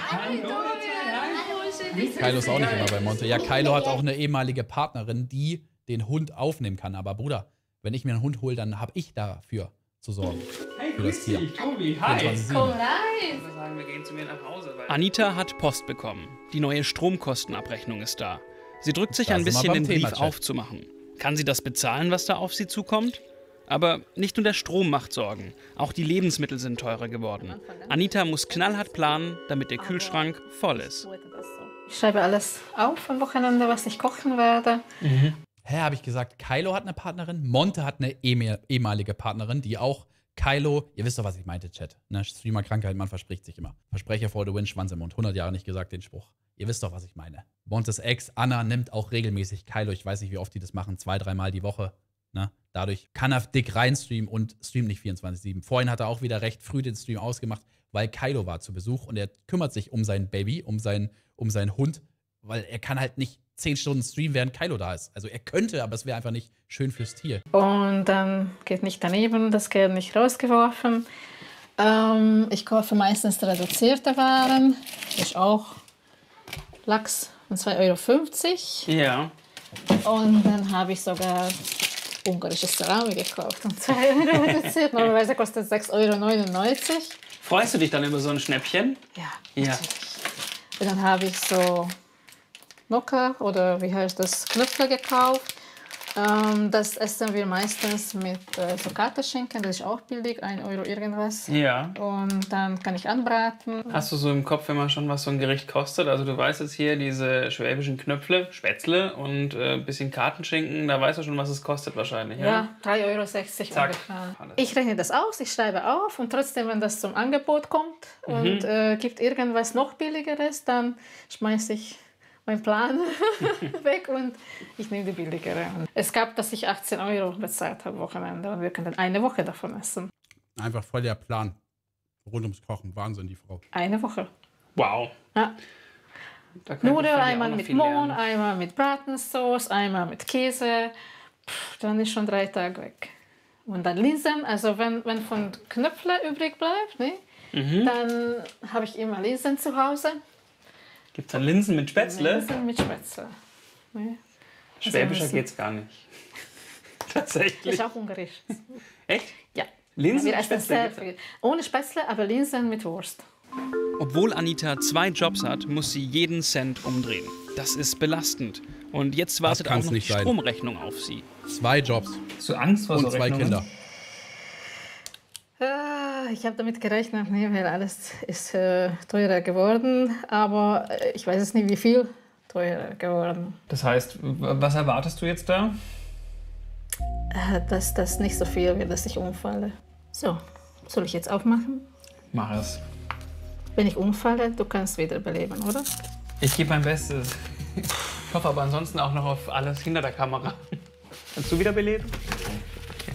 S1: Kylo ist auch nicht immer bei Monte. Ja, Kylo hat auch eine ehemalige Partnerin, die den Hund aufnehmen kann. Aber Bruder, wenn ich mir einen Hund hole, dann habe ich dafür zu sorgen.
S6: Hey,
S1: für das Tier.
S6: dich, Tobi. Hi.
S3: Komm rein!
S6: Ich würde sagen, wir gehen zu mir nach Hause. Weil
S2: Anita hat Post bekommen. Die neue Stromkostenabrechnung ist da. Sie drückt sich
S1: Da
S2: ein
S1: sind wir
S2: bisschen
S1: beim
S2: den Brief
S1: Thema, Chat.
S2: aufzumachen. Kann sie das bezahlen, was da auf sie zukommt? Aber nicht nur der Strom macht Sorgen, auch die Lebensmittel sind teurer geworden. Anita muss knallhart planen, damit der Kühlschrank voll ist.
S3: Ich schreibe alles auf am Wochenende, was ich kochen werde.
S1: Hä, habe ich gesagt, Kylo hat eine Partnerin, Monte hat eine ehme- ehemalige Partnerin, die auch Kylo, ihr wisst doch, was ich meinte, Chat. Ne? Streamer-Krankheit, man verspricht sich immer. Versprecher for the win, Schwanz im Mund. hundert Jahre nicht gesagt, den Spruch. Ihr wisst doch, was ich meine. Montes Ex, Anna, nimmt auch regelmäßig Kylo. Ich weiß nicht, wie oft die das machen, zwei, dreimal die Woche. Ne? Dadurch kann er dick reinstreamen und streamt nicht vierundzwanzig sieben. Vorhin hat er auch wieder recht früh den Stream ausgemacht, weil Kylo war zu Besuch und er kümmert sich um sein Baby, um, sein, um seinen Hund, weil er kann halt nicht zehn Stunden streamen, während Kylo da ist. Also er könnte, aber es wäre einfach nicht schön fürs Tier.
S3: Und dann geht nicht daneben, das Geld nicht rausgeworfen. Ähm, ich kaufe meistens reduzierte Waren. Das ist auch Lachs von zwei Euro fünfzig.
S2: Ja.
S3: Und dann habe ich sogar ungarisches Salami gekauft. Und zwei Euro reduziert. Normalerweise kostet es sechs Euro neunundneunzig.
S2: Freust du dich dann über so ein Schnäppchen?
S3: Ja,
S2: Ja.
S3: natürlich. Und dann habe ich so Nocker oder wie heißt das, Knöpfe gekauft. Ähm, das essen wir meistens mit äh, so Kartenschinken, das ist auch billig, ein Euro irgendwas.
S2: Ja.
S3: Und dann kann ich anbraten.
S2: Hast du so im Kopf immer schon, was so ein Gericht kostet? Also du weißt jetzt hier diese schwäbischen Knöpfle, Spätzle und ein äh, bisschen Kartenschinken, da weißt du schon, was es kostet wahrscheinlich, ja?
S3: Ja, drei Euro sechzig
S2: Zack.
S3: ungefähr.
S2: Alles.
S3: Ich rechne das aus, ich schreibe auf und trotzdem, wenn das zum Angebot kommt
S2: Mhm.
S3: und äh, gibt irgendwas noch billigeres, dann schmeiße ich meinen Plan weg und ich nehme die billigere. Und es gab, dass ich achtzehn Euro bezahlt habe am Wochenende und wir können eine Woche davon essen.
S1: Einfach voll der Plan. Rund ums Kochen. Wahnsinn, die Frau.
S3: Eine Woche.
S2: Wow.
S3: Ja.
S2: Da könnte ich
S3: Nudeln
S2: von dir auch
S3: einmal
S2: noch
S3: mit
S2: viel
S3: Mohn,
S2: lernen.
S3: einmal mit Bratensauce, einmal mit Käse. Pff, dann ist schon drei Tage weg. Und dann Linsen, also wenn, wenn von Knöpfle übrig bleibt, ne,
S2: Mhm.
S3: dann habe ich immer Linsen zu Hause.
S2: Gibt es dann Linsen mit Spätzle?
S3: Linsen mit Spätzle. Ne?
S2: Schwäbischer
S3: Also,
S2: geht's gar nicht. Tatsächlich.
S3: ist auch ungarisch.
S2: Echt?
S3: Ja.
S2: Linsen
S3: Wir
S2: mit
S3: essen
S2: Spätzle
S3: sehr
S2: gibt's
S3: viel. Ohne Spätzle, aber Linsen mit Wurst.
S2: Obwohl Anita zwei Jobs hat, muss sie jeden Cent umdrehen. Das ist belastend. Und jetzt wartet auch
S1: kann's
S2: noch die
S1: nicht sein.
S2: Stromrechnung auf sie.
S1: Zwei Jobs
S2: Hast du Angst vor
S1: und zwei Kinder.
S3: Ah, ich habe damit gerechnet, ne, weil alles ist äh, teurer geworden. Aber äh, ich weiß es nicht, wie viel teurer geworden.
S2: Das heißt, was erwartest du jetzt da?
S3: Äh, dass das nicht so viel wird, dass ich umfalle. So, soll ich jetzt aufmachen?
S2: Mach es.
S3: Wenn ich umfalle, du kannst wiederbeleben, oder?
S2: Ich gebe mein Bestes. Ich hoffe aber ansonsten auch noch auf alles hinter der Kamera. Kannst du wiederbeleben? Okay.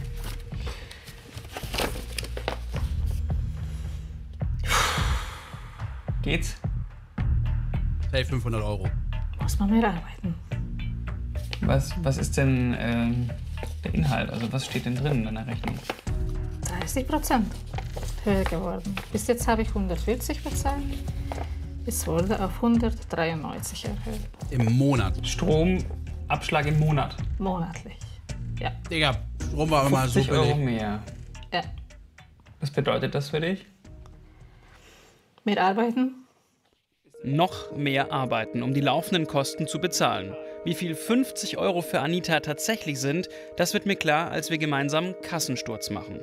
S2: Geht's?
S1: Hey, fünfhundert Euro.
S3: Muss man mehr arbeiten.
S2: Was, was ist denn ähm, der Inhalt? Also was steht denn drin in deiner Rechnung?
S3: dreißig Prozent höher geworden. Bis jetzt habe ich hundertvierzig bezahlt. Es wurde auf hundertdreiundneunzig erhöht.
S1: Im Monat.
S2: Stromabschlag im Monat.
S3: Monatlich. Ja.
S1: Digga, Strom war immer so
S2: fünfzig Euro
S1: billig.
S2: mehr.
S3: ja.
S2: Was bedeutet das für dich?
S3: Mehr arbeiten.
S2: Noch mehr arbeiten, um die laufenden Kosten zu bezahlen. Wie viel fünfzig Euro für Anita tatsächlich sind, das wird mir klar, als wir gemeinsam Kassensturz machen.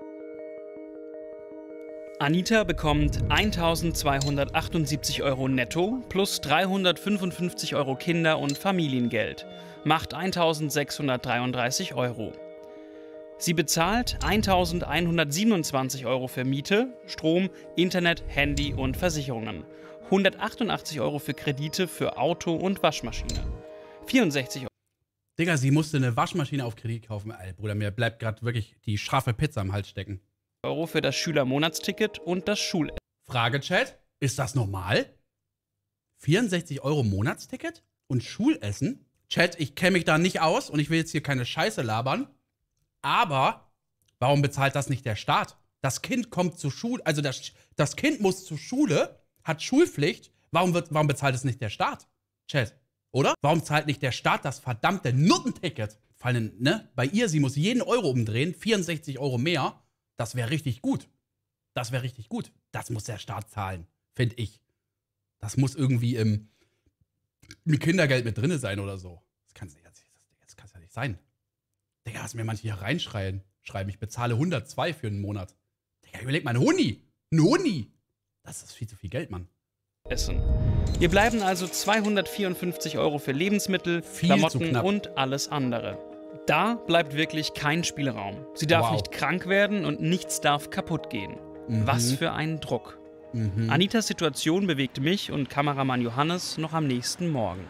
S2: Anita bekommt eintausendzweihundertachtundsiebzig Euro netto plus dreihundertfünfundfünfzig Euro Kinder- und Familiengeld. Macht eintausendsechshundertdreiunddreißig Euro. Sie bezahlt eintausendeinhundertsiebenundzwanzig Euro für Miete, Strom, Internet, Handy und Versicherungen. hundertachtundachtzig Euro für Kredite für Auto und Waschmaschine. vierundsechzig Euro.
S1: Digga, sie musste eine Waschmaschine auf Kredit kaufen. Alter, Bruder, mir bleibt gerade wirklich die scharfe Pizza im Hals stecken.
S2: Euro für das Schülermonatsticket und das Schulessen.
S1: Frage, Chat, ist das normal? vierundsechzig Euro Monatsticket und Schulessen? Chat, ich kenne mich da nicht aus und ich will jetzt hier keine Scheiße labern. Aber warum bezahlt das nicht der Staat? Das Kind kommt zur Schule, also das, das Kind muss zur Schule, hat Schulpflicht. Warum, wird, warum bezahlt es nicht der Staat? Chat, oder? Warum zahlt nicht der Staat das verdammte Nuttenticket? Vor allem, ne, bei ihr, sie muss jeden Euro umdrehen, vierundsechzig Euro mehr. Das wäre richtig gut. Das wäre richtig gut. Das muss der Staat zahlen, finde ich. Das muss irgendwie im, mit Kindergeld mit drin sein oder so. Das kann ja nicht sein. Digga, lass mir manche hier reinschreien. Schreiben, ich bezahle hundertzwei für einen Monat. Digga, überleg mal, ein Huni. Ein Huni. Das ist viel zu viel Geld, Mann.
S2: Essen. Ihr bleiben also zweihundertvierundfünfzig Euro für Lebensmittel,
S1: Viel
S2: Klamotten
S1: zu knapp.
S2: und alles andere. Da bleibt wirklich kein Spielraum. Sie darf
S1: Wow.
S2: nicht krank werden und nichts darf kaputt gehen.
S1: Mhm.
S2: Was für ein Druck.
S1: Mhm.
S2: Anitas Situation bewegt mich und Kameramann Johannes noch am nächsten Morgen.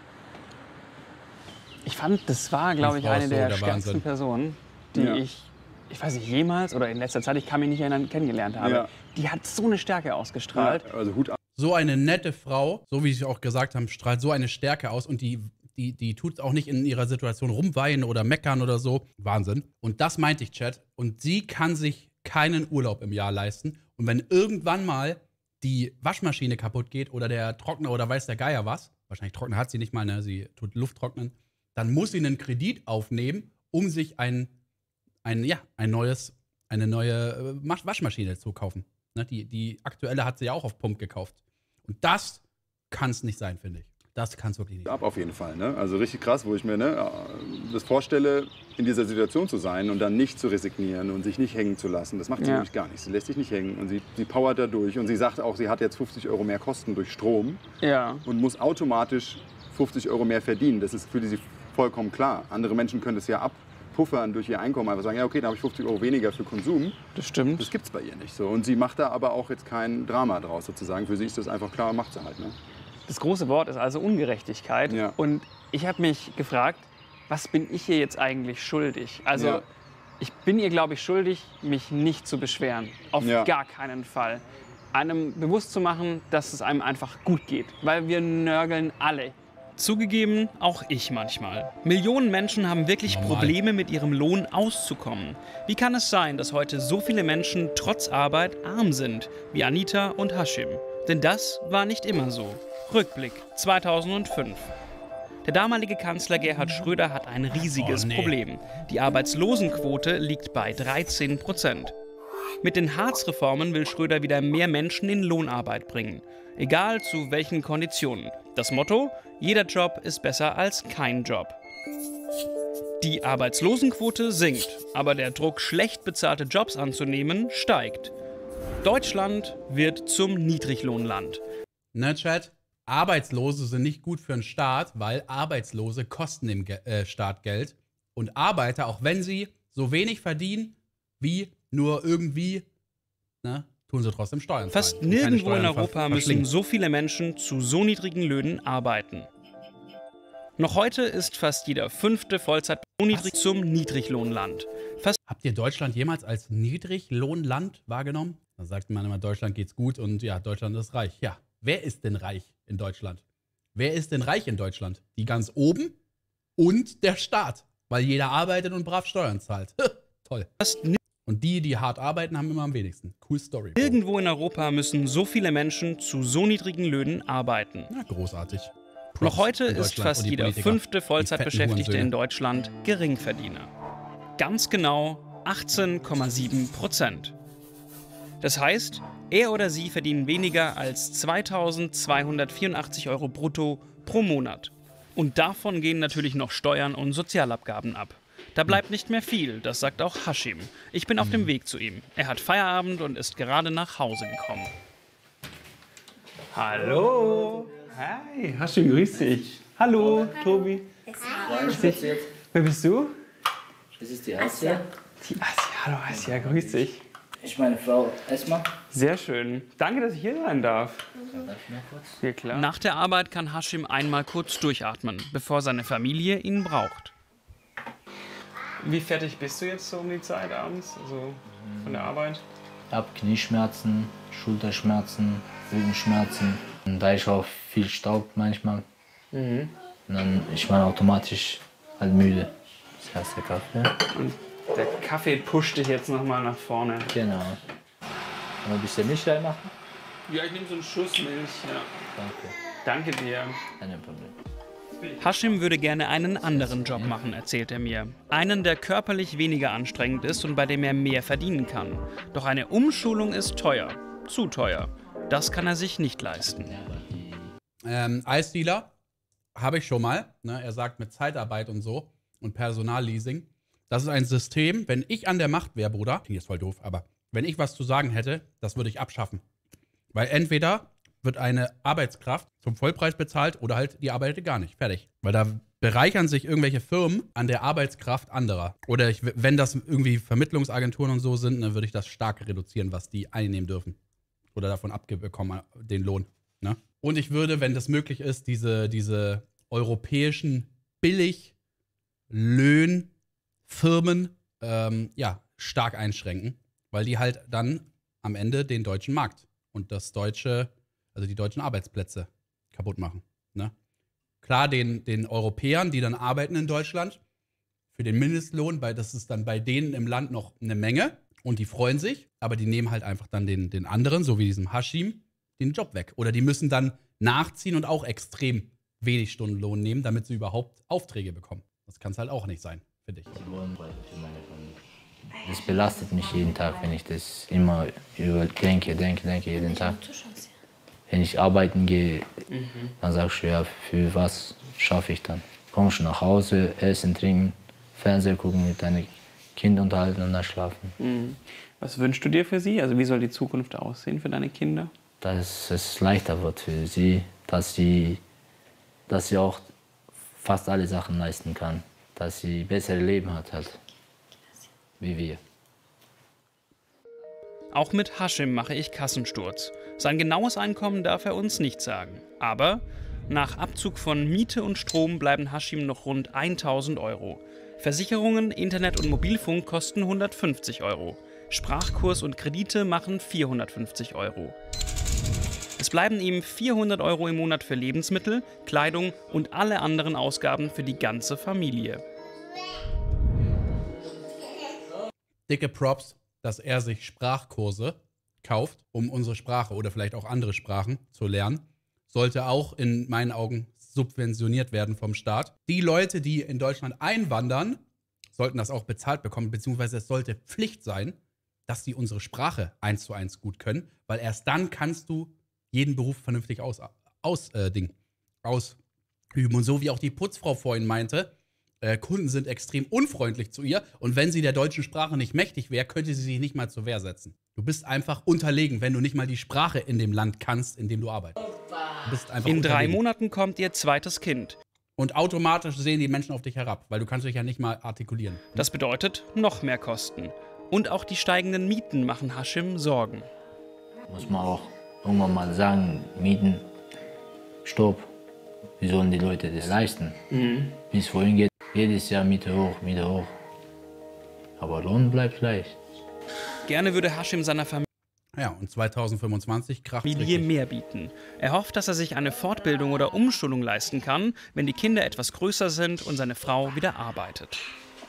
S6: Ich fand, das war, glaube ich,
S1: Frau ist
S6: eine
S1: so
S6: der
S1: der
S6: stärksten
S1: Wahnsinn.
S6: Personen, die
S4: Ja.
S6: ich, ich weiß nicht, jemals oder in letzter Zeit, ich kann mich nicht erinnern, kennengelernt habe.
S4: Ja.
S6: Die hat so eine Stärke ausgestrahlt.
S4: Ja, also Hut ab.
S1: So eine nette Frau, so wie Sie auch gesagt haben, strahlt so eine Stärke aus und die, die, die tut auch nicht in ihrer Situation rumweinen oder meckern oder so. Wahnsinn. Und das meinte ich, Chat. Und sie kann sich keinen Urlaub im Jahr leisten. Und wenn irgendwann mal die Waschmaschine kaputt geht oder der Trockner oder weiß der Geier was, wahrscheinlich Trockner hat sie nicht mal, ne? Sie tut Luft trocknen, dann muss sie einen Kredit aufnehmen, um sich ein, ein, ja, ein neues, eine neue äh, Waschmaschine zu kaufen. Ne? Die, die aktuelle hat sie ja auch auf Pump gekauft. Und das kann es nicht sein, finde ich. Das kann es wirklich nicht sein.
S4: Ab auf jeden Fall. Ne? Also richtig krass, wo ich mir ne, das vorstelle, in dieser Situation zu sein und dann nicht zu resignieren und sich nicht hängen zu lassen. Das macht sie
S6: Ja.
S4: nämlich gar nicht. Sie lässt sich nicht hängen und sie, sie powert da durch. Und sie sagt auch, sie hat jetzt fünfzig Euro mehr Kosten durch Strom
S6: Ja.
S4: und muss automatisch fünfzig Euro mehr verdienen. Das ist für sie vollkommen klar. Andere Menschen können das ja abpuffern durch ihr Einkommen. Einfach sagen, ja okay, dann habe ich fünfzig Euro weniger für Konsum.
S6: Das stimmt.
S4: Das gibt es bei ihr nicht so. Und sie macht da aber auch jetzt kein Drama draus sozusagen. Für sie ist das einfach klar, macht sie halt. Ne?
S6: Das große Wort ist also Ungerechtigkeit.
S4: Ja.
S6: Und ich habe mich gefragt, was bin ich ihr jetzt eigentlich schuldig? Also
S4: Ja.
S6: ich bin ihr, glaube ich, schuldig, mich nicht zu beschweren. Auf
S4: Ja.
S6: gar keinen Fall. Einem bewusst zu machen, dass es einem einfach gut geht. Weil wir nörgeln alle.
S2: Zugegeben, auch ich manchmal. Millionen Menschen haben wirklich
S1: Normal.
S2: Probleme, mit ihrem Lohn auszukommen. Wie kann es sein, dass heute so viele Menschen trotz Arbeit arm sind, wie Anita und Hashim? Denn das war nicht immer so. Rückblick zweitausendfünf. Der damalige Kanzler Gerhard Schröder hat ein riesiges
S1: Oh, nee.
S2: Problem. Die Arbeitslosenquote liegt bei dreizehn Prozent. Mit den Hartz-Reformen will Schröder wieder mehr Menschen in Lohnarbeit bringen. Egal zu welchen Konditionen. Das Motto: Jeder Job ist besser als kein Job. Die Arbeitslosenquote sinkt, aber der Druck, schlecht bezahlte Jobs anzunehmen, steigt. Deutschland wird zum Niedriglohnland.
S1: Ne, Chat? Arbeitslose sind nicht gut für den Staat, weil Arbeitslose kosten dem Ge äh, Staat Geld. Und Arbeiter, auch wenn sie so wenig verdienen, wie nur irgendwie, ne, tun sie trotzdem Steuern
S2: Fast
S1: zahlen und keine
S2: nirgendwo in
S1: Steuern ver-
S2: Europa müssen
S1: verschlingen.
S2: so viele Menschen zu so niedrigen Löhnen arbeiten. Noch heute ist fast jeder fünfte Vollzeit niedrig zum Niedriglohnland. Fast
S1: Habt ihr Deutschland jemals als Niedriglohnland wahrgenommen? Da sagt man immer, Deutschland geht's gut und ja, Deutschland ist reich. Ja, wer ist denn reich in Deutschland? Wer ist denn reich in Deutschland? Die ganz oben und der Staat, weil jeder arbeitet und brav Steuern zahlt. Toll.
S2: fast
S1: Und die, die hart arbeiten, haben immer am wenigsten. Cool Story. Bro.
S2: nirgendwo in Europa müssen so viele Menschen zu so niedrigen Löhnen arbeiten.
S1: Ja, großartig. Props
S2: Noch heute
S1: in
S2: ist
S1: Deutschland
S2: fast
S1: und die
S2: jeder
S1: Politiker.
S2: fünfte
S1: Die
S2: Vollzeitbeschäftigte
S1: fetten
S2: in
S1: Hurensöhne.
S2: Deutschland Geringverdiener. Ganz genau achtzehn Komma sieben Prozent. Das heißt, er oder sie verdienen weniger als zweitausendzweihundertvierundachtzig Euro brutto pro Monat. Und davon gehen natürlich noch Steuern und Sozialabgaben ab. Da bleibt nicht mehr viel, das sagt auch Hashim. Ich bin auf dem Weg zu ihm. Er hat Feierabend und ist gerade nach Hause gekommen.
S6: Hallo. Hi, Hashim, grüß dich. Hallo, Tobi. Wer bist du?
S5: Das ist die Asia.
S6: Die Asia. Hallo Asia, grüß dich.
S5: Ich meine Frau Esma.
S6: Sehr schön. Danke, dass ich hier sein darf.
S5: Darf ich mal kurz?
S6: Ja, klar.
S2: Nach der Arbeit kann Hashim einmal kurz durchatmen, bevor seine Familie ihn braucht.
S6: Wie fertig bist du jetzt so um die Zeit abends? Also von der Arbeit?
S5: Ich habe Knieschmerzen, Schulterschmerzen, Rückenschmerzen. Und da ich auch viel Staub manchmal. Und dann ist man automatisch halt müde. Das heißt der Kaffee.
S6: Und der Kaffee pusht dich jetzt nochmal nach vorne.
S5: Genau. Mal ein bisschen Milch reinmachen?
S6: Ja, ich nehme so einen Schuss Milch. Ja.
S5: Danke.
S6: Danke dir.
S5: Kein Problem.
S2: Hashim würde gerne einen anderen Job machen, erzählt er mir. Einen, der körperlich weniger anstrengend ist und bei dem er mehr verdienen kann. Doch eine Umschulung ist teuer. Zu teuer. Das kann er sich nicht leisten.
S1: Ähm, Eisdealer habe ich schon mal. Ne? Er sagt mit Zeitarbeit und so und Personalleasing. Das ist ein System, wenn ich an der Macht wäre, Bruder, klingt jetzt voll doof, aber wenn ich was zu sagen hätte, das würde ich abschaffen. Weil entweder wird eine Arbeitskraft zum Vollpreis bezahlt oder halt die arbeitet gar nicht. Fertig. Weil da bereichern sich irgendwelche Firmen an der Arbeitskraft anderer. Oder ich, wenn das irgendwie Vermittlungsagenturen und so sind, dann würde ich das stark reduzieren, was die einnehmen dürfen. Oder davon abbekommen, den Lohn. Ne? Und ich würde, wenn das möglich ist, diese, diese europäischen Billiglöhnfirmen ähm, ja, stark einschränken. Weil die halt dann am Ende den deutschen Markt und das deutsche, also die deutschen Arbeitsplätze kaputt machen. Ne? Klar, den, den Europäern, die dann arbeiten in Deutschland, für den Mindestlohn, weil das ist dann bei denen im Land noch eine Menge und die freuen sich, aber die nehmen halt einfach dann den, den anderen, so wie diesem Hashim, den Job weg. Oder die müssen dann nachziehen und auch extrem wenig Stundenlohn nehmen, damit sie überhaupt Aufträge bekommen. Das kann es halt auch nicht sein, finde ich.
S5: Das belastet mich jeden Tag, wenn ich das immer über denke, denke, denke, jeden Tag. Wenn ich arbeiten gehe, mhm. dann sagst du, ja, für was schaffe ich dann? Kommst du nach Hause, essen, trinken, Fernseher gucken, mit deinen Kindern unterhalten und dann schlafen.
S2: Mhm. Was wünschst du dir für sie? Also wie soll die Zukunft aussehen für deine Kinder?
S5: Dass es leichter wird für sie, dass sie, dass sie auch fast alle Sachen leisten kann. Dass sie ein besseres Leben hat halt. Wie wir.
S2: Auch mit Hashim mache ich Kassensturz. Sein genaues Einkommen darf er uns nicht sagen. Aber nach Abzug von Miete und Strom bleiben Hashim noch rund tausend Euro. Versicherungen, Internet und Mobilfunk kosten hundertfünfzig Euro. Sprachkurs und Kredite machen vierhundertfünfzig Euro. Es bleiben ihm vierhundert Euro im Monat für Lebensmittel, Kleidung und alle anderen Ausgaben für die ganze Familie.
S1: Dicke Props, dass er sich Sprachkurse kauft, um unsere Sprache oder vielleicht auch andere Sprachen zu lernen. Sollte auch in meinen Augen subventioniert werden vom Staat. Die Leute, die in Deutschland einwandern, sollten das auch bezahlt bekommen, beziehungsweise es sollte Pflicht sein, dass sie unsere Sprache eins zu eins gut können, weil erst dann kannst du jeden Beruf vernünftig aus, aus, äh, Ding, ausüben. Und so wie auch die Putzfrau vorhin meinte, Äh, Kunden sind extrem unfreundlich zu ihr und wenn sie der deutschen Sprache nicht mächtig wäre, könnte sie sich nicht mal zur Wehr setzen. Du bist einfach unterlegen, wenn du nicht mal die Sprache in dem Land kannst, in dem du arbeitest. Du bist einfach
S2: in
S1: unterlegen.
S2: drei Monaten kommt ihr zweites Kind.
S1: Und automatisch sehen die Menschen auf dich herab, weil du kannst dich ja nicht mal artikulieren.
S2: Das bedeutet noch mehr Kosten. Und auch die steigenden Mieten machen Hashim Sorgen.
S5: Muss man auch irgendwann mal sagen, Mieten, stopp. Wie sollen die Leute das leisten? Mhm. Wie es vorhin geht, jedes Jahr Miete hoch, Miete hoch. Aber Lohn bleibt gleich.
S2: Gerne würde Hashim seiner Familie
S1: Ja, und zweitausendfünfundzwanzig kracht
S2: Familie mehr bieten. Er hofft, dass er sich eine Fortbildung oder Umschulung leisten kann, wenn die Kinder etwas größer sind und seine Frau wieder arbeitet.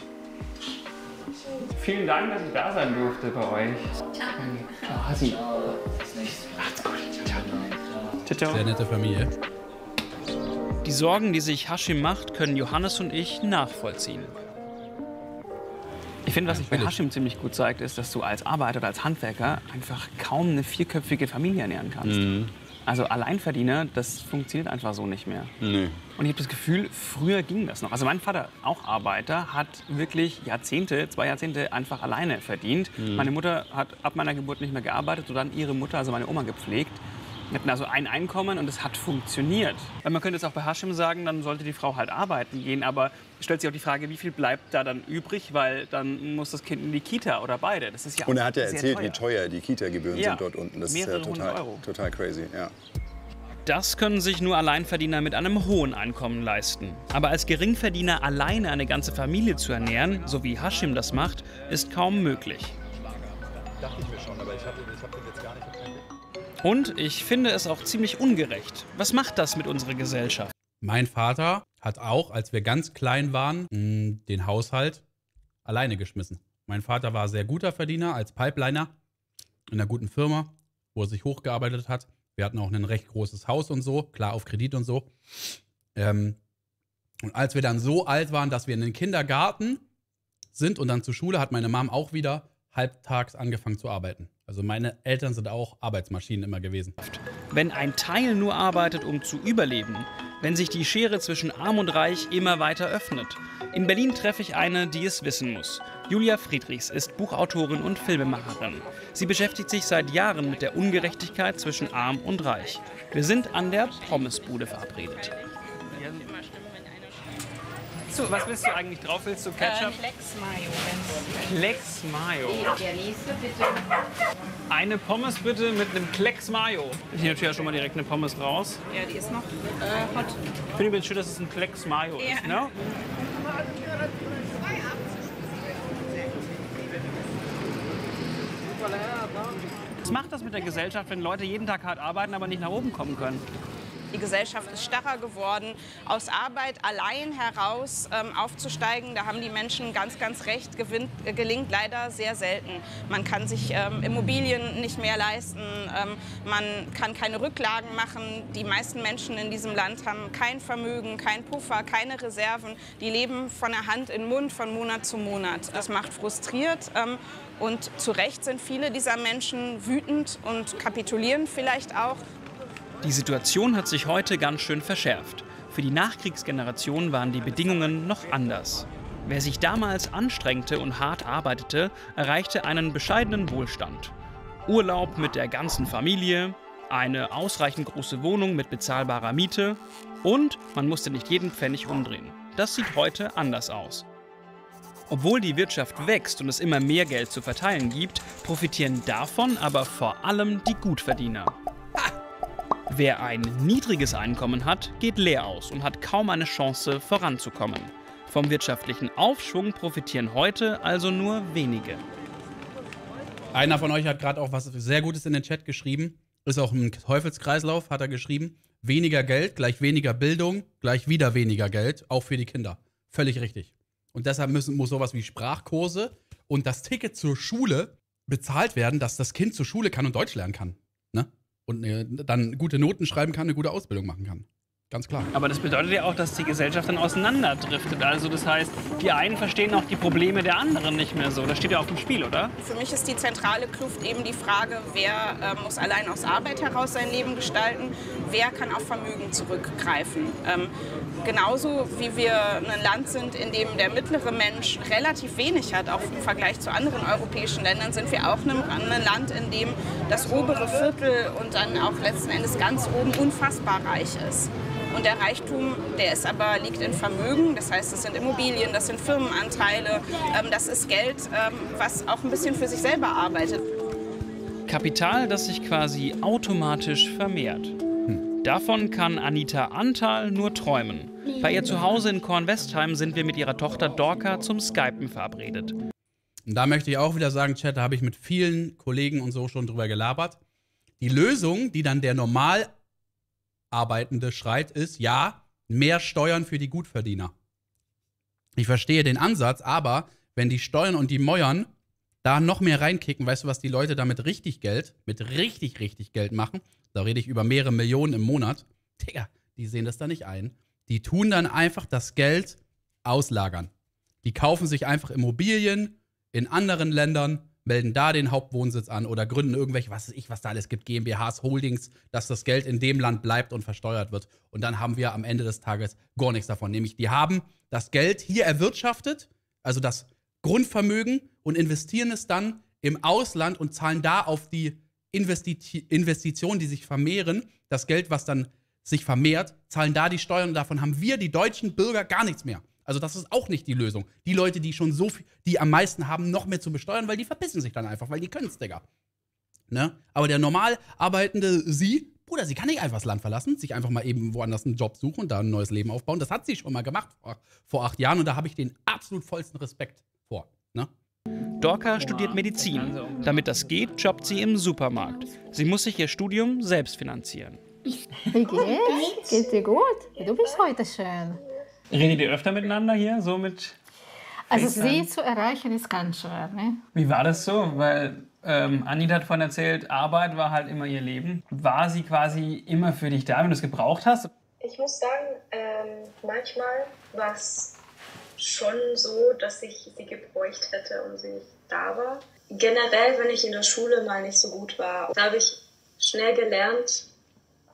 S2: Vielen Dank, dass ich da sein durfte bei euch. Ciao. Ciao, Hasi. Macht's gut. Ciao. Ciao, ciao.
S1: Sehr nette Familie.
S2: Die Sorgen, die sich Hashim macht, können Johannes und ich nachvollziehen. Ich finde, was sich bei Hashim ziemlich gut zeigt, ist, dass du als Arbeiter oder als Handwerker einfach kaum eine vierköpfige Familie ernähren kannst. Mhm. Also Alleinverdiener, das funktioniert einfach so nicht mehr.
S4: Nee.
S2: Und ich habe das Gefühl, früher ging das noch. Also mein Vater, auch Arbeiter, hat wirklich Jahrzehnte, zwei Jahrzehnte einfach alleine verdient. Mhm. Meine Mutter hat ab meiner Geburt nicht mehr gearbeitet und dann ihre Mutter, also meine Oma, gepflegt. Wir hatten also ein Einkommen und es hat funktioniert. Weil man könnte jetzt auch bei Hashim sagen, dann sollte die Frau halt arbeiten gehen. Aber es stellt sich auch die Frage, wie viel bleibt da dann übrig? Weil dann muss das Kind in die Kita oder beide. Das ist ja
S4: Und er hat ja
S2: sehr
S4: erzählt,
S2: teuer.
S4: wie teuer die Kita-Gebühren
S2: Ja,
S4: sind dort unten. Das
S2: mehrere
S4: ist ja
S2: hundert
S4: total,
S2: Euro.
S4: total crazy. Ja.
S2: Das können sich nur Alleinverdiener mit einem hohen Einkommen leisten. Aber als Geringverdiener alleine eine ganze Familie zu ernähren, so wie Hashim das macht, ist kaum möglich.
S1: Dachte ich mir schon, aber ich habe ich hab das jetzt gar nicht erkannt.
S2: Und ich finde es auch ziemlich ungerecht. Was macht das mit unserer Gesellschaft?
S1: Mein Vater hat auch, als wir ganz klein waren, mh, den Haushalt alleine geschmissen. Mein Vater war sehr guter Verdiener als Pipeliner in einer guten Firma, wo er sich hochgearbeitet hat. Wir hatten auch ein recht großes Haus und so, klar auf Kredit und so. Ähm, und als wir dann so alt waren, dass wir in den Kindergarten sind und dann zur Schule, hat meine Mom auch wieder halbtags angefangen zu arbeiten. Also meine Eltern sind auch Arbeitsmaschinen immer gewesen.
S2: Wenn ein Teil nur arbeitet, um zu überleben, wenn sich die Schere zwischen Arm und Reich immer weiter öffnet. In Berlin treffe ich eine, die es wissen muss. Julia Friedrichs ist Buchautorin und Filmemacherin. Sie beschäftigt sich seit Jahren mit der Ungerechtigkeit zwischen Arm und Reich. Wir sind an der Pommesbude verabredet. So, was willst du eigentlich drauf? Willst du Ketchup?
S3: Klecks Mayo.
S2: Klecks Mayo.
S3: Der nächste bitte.
S2: Eine Pommes bitte mit einem Klecks Mayo. Ich nehme natürlich schon mal direkt eine Pommes raus.
S3: Ja, die ist noch äh, hot.
S2: Ich finde übrigens schön, dass es ein Klecks Mayo ist.
S3: Ja.
S2: Ne? Was macht das mit der Gesellschaft, wenn Leute jeden Tag hart arbeiten, aber nicht nach oben kommen können?
S8: Die Gesellschaft ist starrer geworden. Aus Arbeit allein heraus ähm, aufzusteigen, da haben die Menschen ganz, ganz recht, gewinnt, äh, gelingt leider sehr selten. Man kann sich ähm, Immobilien nicht mehr leisten, ähm, man kann keine Rücklagen machen. Die meisten Menschen in diesem Land haben kein Vermögen, kein Puffer, keine Reserven. Die leben von der Hand in den Mund, von Monat zu Monat. Das macht frustriert. Ähm, und zu Recht sind viele dieser Menschen wütend und kapitulieren vielleicht auch.
S2: Die Situation hat sich heute ganz schön verschärft. Für die Nachkriegsgeneration waren die Bedingungen noch anders. Wer sich damals anstrengte und hart arbeitete, erreichte einen bescheidenen Wohlstand. Urlaub mit der ganzen Familie, eine ausreichend große Wohnung mit bezahlbarer Miete und man musste nicht jeden Pfennig umdrehen. Das sieht heute anders aus. Obwohl die Wirtschaft wächst und es immer mehr Geld zu verteilen gibt, profitieren davon aber vor allem die Gutverdiener. Wer ein niedriges Einkommen hat, geht leer aus und hat kaum eine Chance, voranzukommen. Vom wirtschaftlichen Aufschwung profitieren heute also nur wenige.
S1: Einer von euch hat gerade auch was sehr Gutes in den Chat geschrieben. Ist auch ein Teufelskreislauf, hat er geschrieben. Weniger Geld gleich weniger Bildung gleich wieder weniger Geld, auch für die Kinder. Völlig richtig. Und deshalb müssen, muss sowas wie Sprachkurse und das Ticket zur Schule bezahlt werden, dass das Kind zur Schule kann und Deutsch lernen kann. Ne? Und äh, dann gute Noten schreiben kann, eine gute Ausbildung machen kann. Ganz klar.
S2: Aber das bedeutet ja auch, dass die Gesellschaft dann auseinanderdriftet. Also das heißt, die einen verstehen auch die Probleme der anderen nicht mehr so. Das steht ja auf dem Spiel, oder?
S8: Für mich ist die zentrale Kluft eben die Frage, wer äh, muss allein aus Arbeit heraus sein Leben gestalten, wer kann auf Vermögen zurückgreifen. Ähm, genauso wie wir ein Land sind, in dem der mittlere Mensch relativ wenig hat, auch im Vergleich zu anderen europäischen Ländern, sind wir auch ein, ein Land, in dem das obere Viertel und dann auch letzten Endes ganz oben unfassbar reich ist. Und der Reichtum, der ist aber, liegt in Vermögen, das heißt, das sind Immobilien, das sind Firmenanteile, ähm, das ist Geld, ähm, was auch ein bisschen für sich selber arbeitet.
S2: Kapital, das sich quasi automatisch vermehrt. Hm. Davon kann Anita Antal nur träumen. Bei ihr zu Hause in Kornwestheim sind wir mit ihrer Tochter Dorka zum Skypen verabredet.
S1: Und da möchte ich auch wieder sagen, Chat, da habe ich mit vielen Kollegen und so schon drüber gelabert. Die Lösung, die dann der normal Arbeitende schreit, ist, ja, mehr Steuern für die Gutverdiener. Ich verstehe den Ansatz, aber wenn die Steuern und die Mäuern da noch mehr reinkicken, weißt du, was die Leute damit richtig Geld, mit richtig, richtig Geld machen? Da rede ich über mehrere Millionen im Monat. Digga, die sehen das da nicht ein. Die tun dann einfach das Geld auslagern. Die kaufen sich einfach Immobilien in anderen Ländern, melden da den Hauptwohnsitz an oder gründen irgendwelche, was weiß ich, was da alles gibt, GmbHs, Holdings, dass das Geld in dem Land bleibt und versteuert wird. Und dann haben wir am Ende des Tages gar nichts davon. Nämlich, die haben das Geld hier erwirtschaftet, also das Grundvermögen, und investieren es dann im Ausland und zahlen da auf die Investi- Investitionen, die sich vermehren, das Geld, was dann sich vermehrt, zahlen da die Steuern und davon haben wir, die deutschen Bürger, gar nichts mehr. Also das ist auch nicht die Lösung. Die Leute, die schon so viel, die am meisten haben, noch mehr zu besteuern, weil die verpissen sich dann einfach, weil die können es, Digga. Ne? Aber der normal arbeitende sie, Bruder, sie kann nicht einfach das Land verlassen, sich einfach mal eben woanders einen Job suchen und da ein neues Leben aufbauen. Das hat sie schon mal gemacht vor, vor acht Jahren und da habe ich den absolut vollsten Respekt vor. Ne?
S2: Dorka studiert Medizin. Damit das geht, jobbt sie im Supermarkt. Sie muss sich ihr Studium selbst finanzieren.
S9: Wie geht's? Geht dir gut? Du bist heute schön.
S2: Redet ihr öfter miteinander hier, so mit
S9: Also sie zu erreichen ist ganz schwer, ne?
S2: Wie war das so? Weil ähm, Anita hat vorhin erzählt, Arbeit war halt immer ihr Leben. War sie quasi immer für dich da, wenn du es gebraucht hast?
S10: Ich muss sagen, ähm, manchmal war es schon so, dass ich sie gebräucht hätte und sie nicht da war. Generell, wenn ich in der Schule mal nicht so gut war, da habe ich schnell gelernt,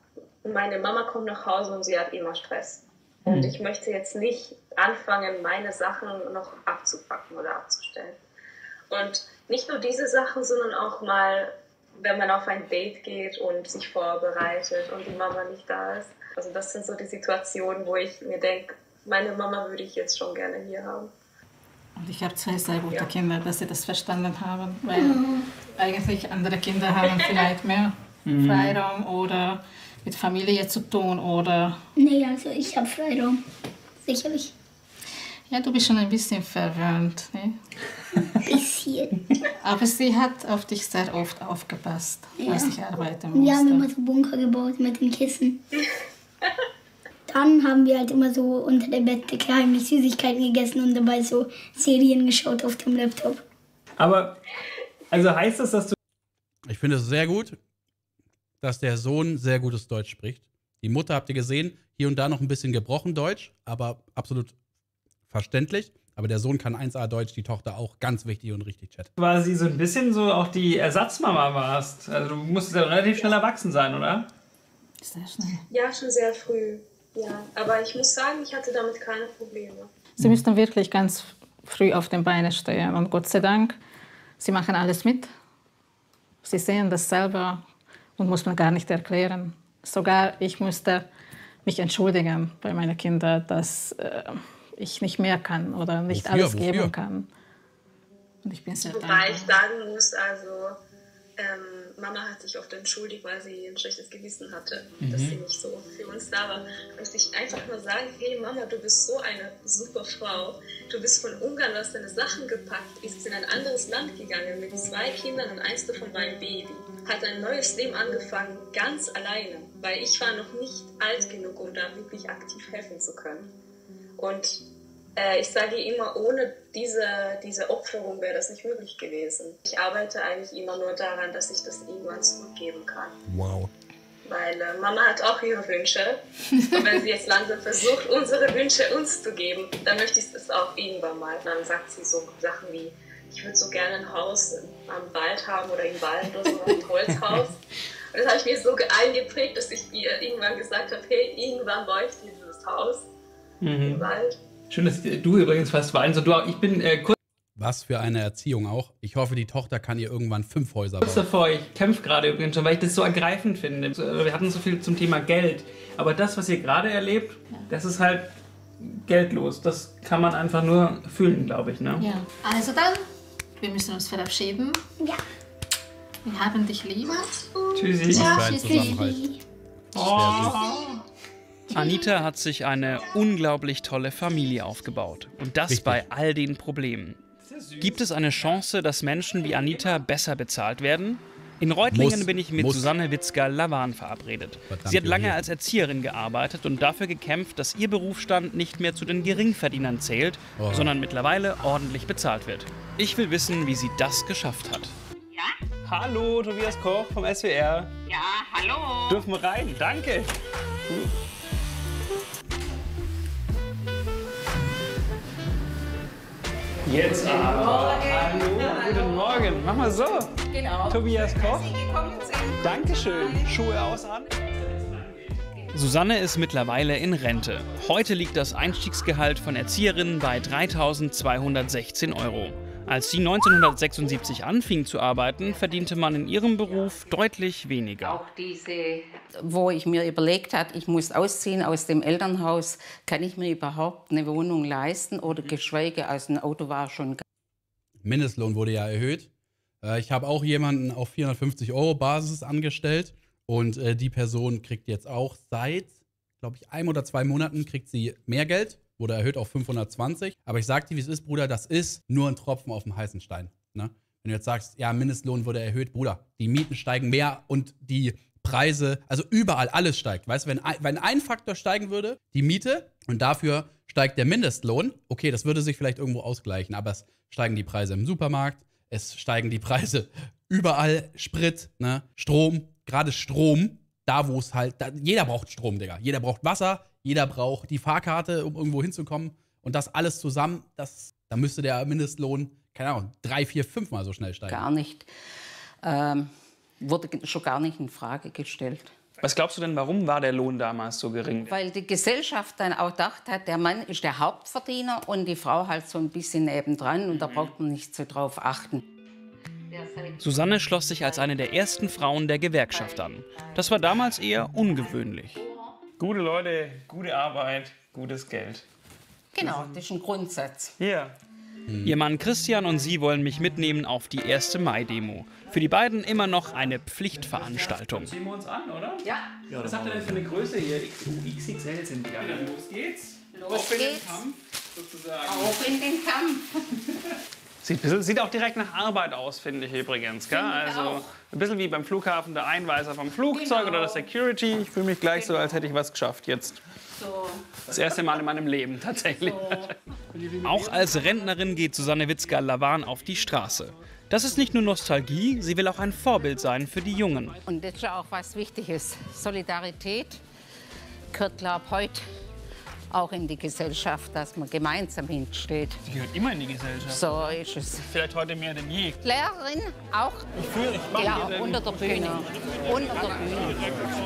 S10: meine Mama kommt nach Hause und sie hat immer Stress. Und ich möchte jetzt nicht anfangen, meine Sachen noch abzupacken oder abzustellen. Und nicht nur diese Sachen, sondern auch mal, wenn man auf ein Date geht und sich vorbereitet und die Mama nicht da ist. Also das sind so die Situationen, wo ich mir denke, meine Mama würde ich jetzt schon gerne hier haben.
S3: Und ich habe zwei sehr gute
S10: Ja.
S3: Kinder, dass sie das verstanden haben, weil mhm. eigentlich andere Kinder haben vielleicht mehr mhm. Freiraum oder mit Familie zu tun oder...
S11: Nee, also ich habe Freiraum, sicherlich.
S3: Ja, du bist schon ein bisschen verwöhnt, ne?
S11: Ein bisschen.
S3: Aber sie hat auf dich sehr oft aufgepasst,
S11: Ja.
S3: als ich arbeiten musste.
S11: Wir haben immer so Bunker gebaut mit den Kissen. Dann haben wir halt immer so unter der Bettdecke heimlich Süßigkeiten gegessen und dabei so Serien geschaut auf dem Laptop.
S6: Aber, also heißt das, dass du...
S1: Ich finde es sehr gut, dass der Sohn sehr gutes Deutsch spricht. Die Mutter, habt ihr gesehen, hier und da noch ein bisschen gebrochen Deutsch, aber absolut verständlich. Aber der Sohn kann eins A Deutsch, die Tochter auch, ganz wichtig und richtig chatten.
S6: quasi so ein bisschen so auch die Ersatzmama warst. Also du musstest ja relativ schnell erwachsen sein, oder?
S3: Sehr schnell.
S10: Ja, schon sehr früh. Ja, aber ich muss sagen, ich hatte damit keine Probleme.
S3: Sie müssten wirklich ganz früh auf den Beinen stehen. Und Gott sei Dank, sie machen alles mit. Sie sehen das selber und muss man gar nicht erklären. Sogar ich musste mich entschuldigen bei meinen Kindern, dass äh, ich nicht mehr kann oder nicht
S1: Wofür?
S3: alles
S1: Wofür?
S3: geben kann. Und ich bin sehr
S10: Wobei
S3: dankbar.
S10: ich sagen muss, also ähm, Mama hat sich oft entschuldigt, weil sie ein schlechtes Gewissen hatte,
S6: Mhm.
S10: dass sie nicht so für uns da war. Und ich einfach nur sagen, hey Mama, du bist so eine super Frau. Du bist von Ungarn, du hast deine Sachen gepackt, bist in ein anderes Land gegangen mit zwei Kindern und eins davon war ein Baby. Hat ein neues Leben angefangen, ganz alleine, weil ich war noch nicht alt genug, um da wirklich aktiv helfen zu können. Und äh, ich sage immer, ohne diese, diese Opferung wäre das nicht möglich gewesen. Ich arbeite eigentlich immer nur daran, dass ich das irgendwann zurückgeben kann.
S1: Wow.
S10: Weil äh, Mama hat auch ihre Wünsche. Und wenn sie jetzt langsam versucht, unsere Wünsche uns zu geben, dann möchte ich es auch irgendwann mal. Dann sagt sie so Sachen wie, ich würde so gerne ein Haus am Wald haben oder im Wald oder so ein Holzhaus. Und das habe ich mir so eingeprägt, dass ich ihr irgendwann gesagt habe, hey, irgendwann baue ich dieses Haus
S6: Mhm.
S10: im Wald.
S6: Schön, dass du übrigens fast weinst. Und du auch, ich bin äh, kurz
S1: Was für eine Erziehung auch. Ich hoffe, die Tochter kann ihr irgendwann fünf Häuser bauen.
S6: davor, ich kämpfe gerade übrigens schon, weil ich das so ergreifend finde. Wir hatten so viel zum Thema Geld. Aber das, was ihr gerade erlebt, das ist halt geldlos. Das kann man einfach nur fühlen, glaube ich. Ne?
S3: Ja, also dann, wir müssen uns verabschieden.
S11: Ja.
S3: Wir haben dich lieb.
S6: Tschüssi.
S1: Was für ein Zusammenhalt.
S6: Oh.
S2: Anita hat sich eine unglaublich tolle Familie aufgebaut. Und das
S1: Richtig.
S2: bei all den Problemen. Gibt es eine Chance, dass Menschen wie Anita besser bezahlt werden? In Reutlingen
S1: Muss.
S2: bin ich mit
S1: Muss.
S2: Susanne Witzger-Lawan verabredet.
S1: Verdammt,
S2: Sie hat lange
S1: Junge.
S2: als Erzieherin gearbeitet und dafür gekämpft, dass ihr Berufsstand nicht mehr zu den Geringverdienern zählt,
S1: Oh.
S2: sondern mittlerweile ordentlich bezahlt wird. Ich will wissen, wie sie das geschafft hat.
S12: Ja?
S6: Hallo, Tobias Koch vom S W R.
S12: Ja, hallo.
S6: Dürfen wir rein? Danke. Jetzt aber. Hallo, guten Morgen. Mach mal so.
S12: Genau.
S6: Tobias Koch.
S12: Sie gekommen sind.
S6: Dankeschön. Schuhe aus an.
S2: Susanne ist mittlerweile in Rente. Heute liegt das Einstiegsgehalt von Erzieherinnen bei dreitausendzweihundertsechzehn Euro. Als sie neunzehnhundertsechsundsiebzig anfing zu arbeiten, verdiente man in ihrem Beruf deutlich weniger.
S12: Auch diese, wo ich mir überlegt habe, ich muss ausziehen aus dem Elternhaus, kann ich mir überhaupt eine Wohnung leisten oder geschweige aus dem Auto war schon.
S1: Mindestlohn wurde ja erhöht. Äh, ich habe auch jemanden auf vierhundertfünfzig Euro Basis angestellt und äh, die Person kriegt jetzt auch seit, glaube ich, einem oder zwei Monaten kriegt sie mehr Geld. Wurde erhöht auf fünfhundertzwanzig. Aber ich sag dir, wie es ist, Bruder, das ist nur ein Tropfen auf dem heißen Stein. Ne? Wenn du jetzt sagst, ja, Mindestlohn wurde erhöht, Bruder, die Mieten steigen mehr und die Preise, also überall alles steigt. Weißt du, wenn, ein- wenn ein Faktor steigen würde, die Miete, und dafür steigt der Mindestlohn, okay, das würde sich vielleicht irgendwo ausgleichen, aber es steigen die Preise im Supermarkt, es steigen die Preise überall, Sprit, ne? Strom, gerade Strom, da wo es halt, da, jeder braucht Strom, Digga. Jeder braucht Wasser, jeder braucht die Fahrkarte, um irgendwo hinzukommen. Und das alles zusammen, das, da müsste der Mindestlohn, keine Ahnung, drei, vier, fünfmal so schnell steigen.
S12: Gar nicht, ähm, wurde schon gar nicht in Frage gestellt.
S2: Was glaubst du denn, warum war der Lohn damals so gering?
S12: Weil die Gesellschaft dann auch gedacht hat, der Mann ist der Hauptverdiener und die Frau halt so ein bisschen nebendran und da braucht man nicht so drauf achten.
S2: Susanne schloss sich als eine der ersten Frauen der Gewerkschaft an. Das war damals eher ungewöhnlich. Gute Leute, gute Arbeit, gutes Geld.
S12: Genau, das ist ein Grundsatz.
S2: Ja. Hm. Ihr Mann Christian und sie wollen mich mitnehmen auf die erste Mai-Demo. Für die beiden immer noch eine Pflichtveranstaltung.
S6: Ziehen wir uns an, oder?
S12: Ja.
S6: Ja, was habt ihr denn für eine Größe hier? X X L sind die alle. Los geht's.
S12: Los
S6: Auf in
S12: geht's.
S6: den Kampf, sozusagen.
S12: Auf in den Kampf.
S2: Sieht, sieht auch direkt nach Arbeit aus, finde ich übrigens. Gell? Also ein bisschen wie beim Flughafen der Einweiser vom Flugzeug genau. Oder der Security. Ich fühle mich gleich genau. so, als hätte ich was geschafft jetzt. So. Das erste Mal in meinem Leben tatsächlich. So. Auch als Rentnerin geht Susanne Witzka-Lawan auf die Straße. Das ist nicht nur Nostalgie, sie will auch ein Vorbild sein für die Jungen.
S12: Und das ist ja auch was Wichtiges. Solidarität gehört, glaube ich, heute auch in die Gesellschaft, dass man gemeinsam hinsteht.
S2: Die gehört immer in die Gesellschaft.
S12: So ist es.
S2: Vielleicht heute mehr denn je.
S12: Lehrerin auch.
S2: Ich fühle, ich mache
S12: ja, unter der Bühne. Genau. Unter der Bühne.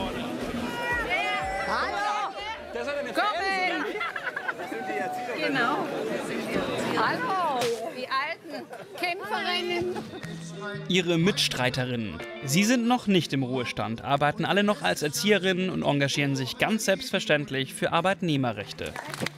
S12: Hallo!
S2: Das hat eine
S12: Kommen! Genau. Hallo, die alten Kämpferinnen.
S2: Ihre Mitstreiterinnen. Sie sind noch nicht im Ruhestand, arbeiten alle noch als Erzieherinnen und engagieren sich ganz selbstverständlich für Arbeitnehmerrechte.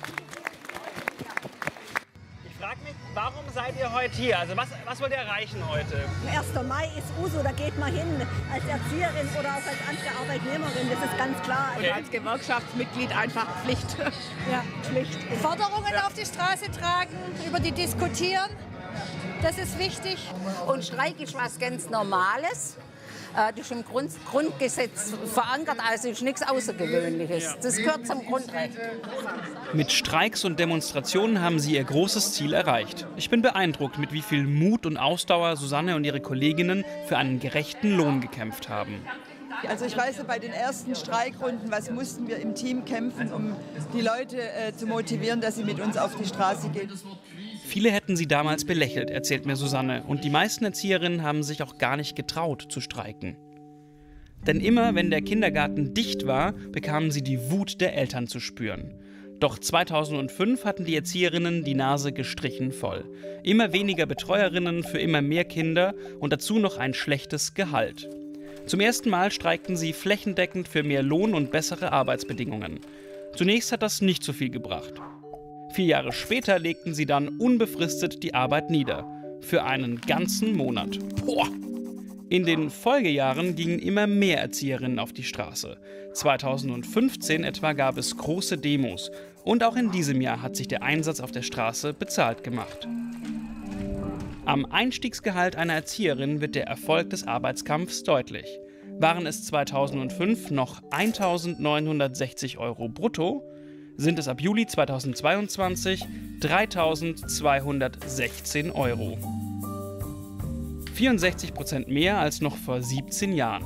S2: Ich frage mich, warum seid ihr heute hier? Also was, was wollt ihr erreichen heute?
S13: erster Mai ist Uso, da geht man hin als Erzieherin oder auch als andere Arbeitnehmerin, das ist ganz klar.
S3: Okay. Als Gewerkschaftsmitglied einfach Pflicht.
S13: Ja, Pflicht.
S14: Forderungen ja. auf die Straße tragen, über die diskutieren. Das ist wichtig.
S12: Und Streik ist was ganz Normales. Das ist im Grund, Grundgesetz verankert, also ist nichts Außergewöhnliches. Das gehört zum Grundrecht.
S2: Mit Streiks und Demonstrationen haben sie ihr großes Ziel erreicht. Ich bin beeindruckt, mit wie viel Mut und Ausdauer Susanne und ihre Kolleginnen für einen gerechten Lohn gekämpft haben.
S15: Also ich weiß, bei den ersten Streikrunden, was mussten wir im Team kämpfen, um die Leute äh, zu motivieren, dass sie mit uns auf die Straße gehen.
S2: Viele hätten sie damals belächelt, erzählt mir Susanne. Und die meisten Erzieherinnen haben sich auch gar nicht getraut zu streiken. Denn immer, wenn der Kindergarten dicht war, bekamen sie die Wut der Eltern zu spüren. Doch zweitausendfünf hatten die Erzieherinnen die Nase gestrichen voll. Immer weniger Betreuerinnen für immer mehr Kinder und dazu noch ein schlechtes Gehalt. Zum ersten Mal streikten sie flächendeckend für mehr Lohn und bessere Arbeitsbedingungen. Zunächst hat das nicht so viel gebracht. Vier Jahre später legten sie dann unbefristet die Arbeit nieder. Für einen ganzen Monat. Boah. In den Folgejahren gingen immer mehr Erzieherinnen auf die Straße. zweitausendfünfzehn etwa gab es große Demos. Und auch in diesem Jahr hat sich der Einsatz auf der Straße bezahlt gemacht. Am Einstiegsgehalt einer Erzieherin wird der Erfolg des Arbeitskampfs deutlich. Waren es zweitausendfünf noch eintausendneunhundertsechzig Euro brutto, sind es ab Juli zweitausendzweiundzwanzig dreitausendzweihundertsechzehn Euro. vierundsechzig Prozent mehr als noch vor siebzehn Jahren.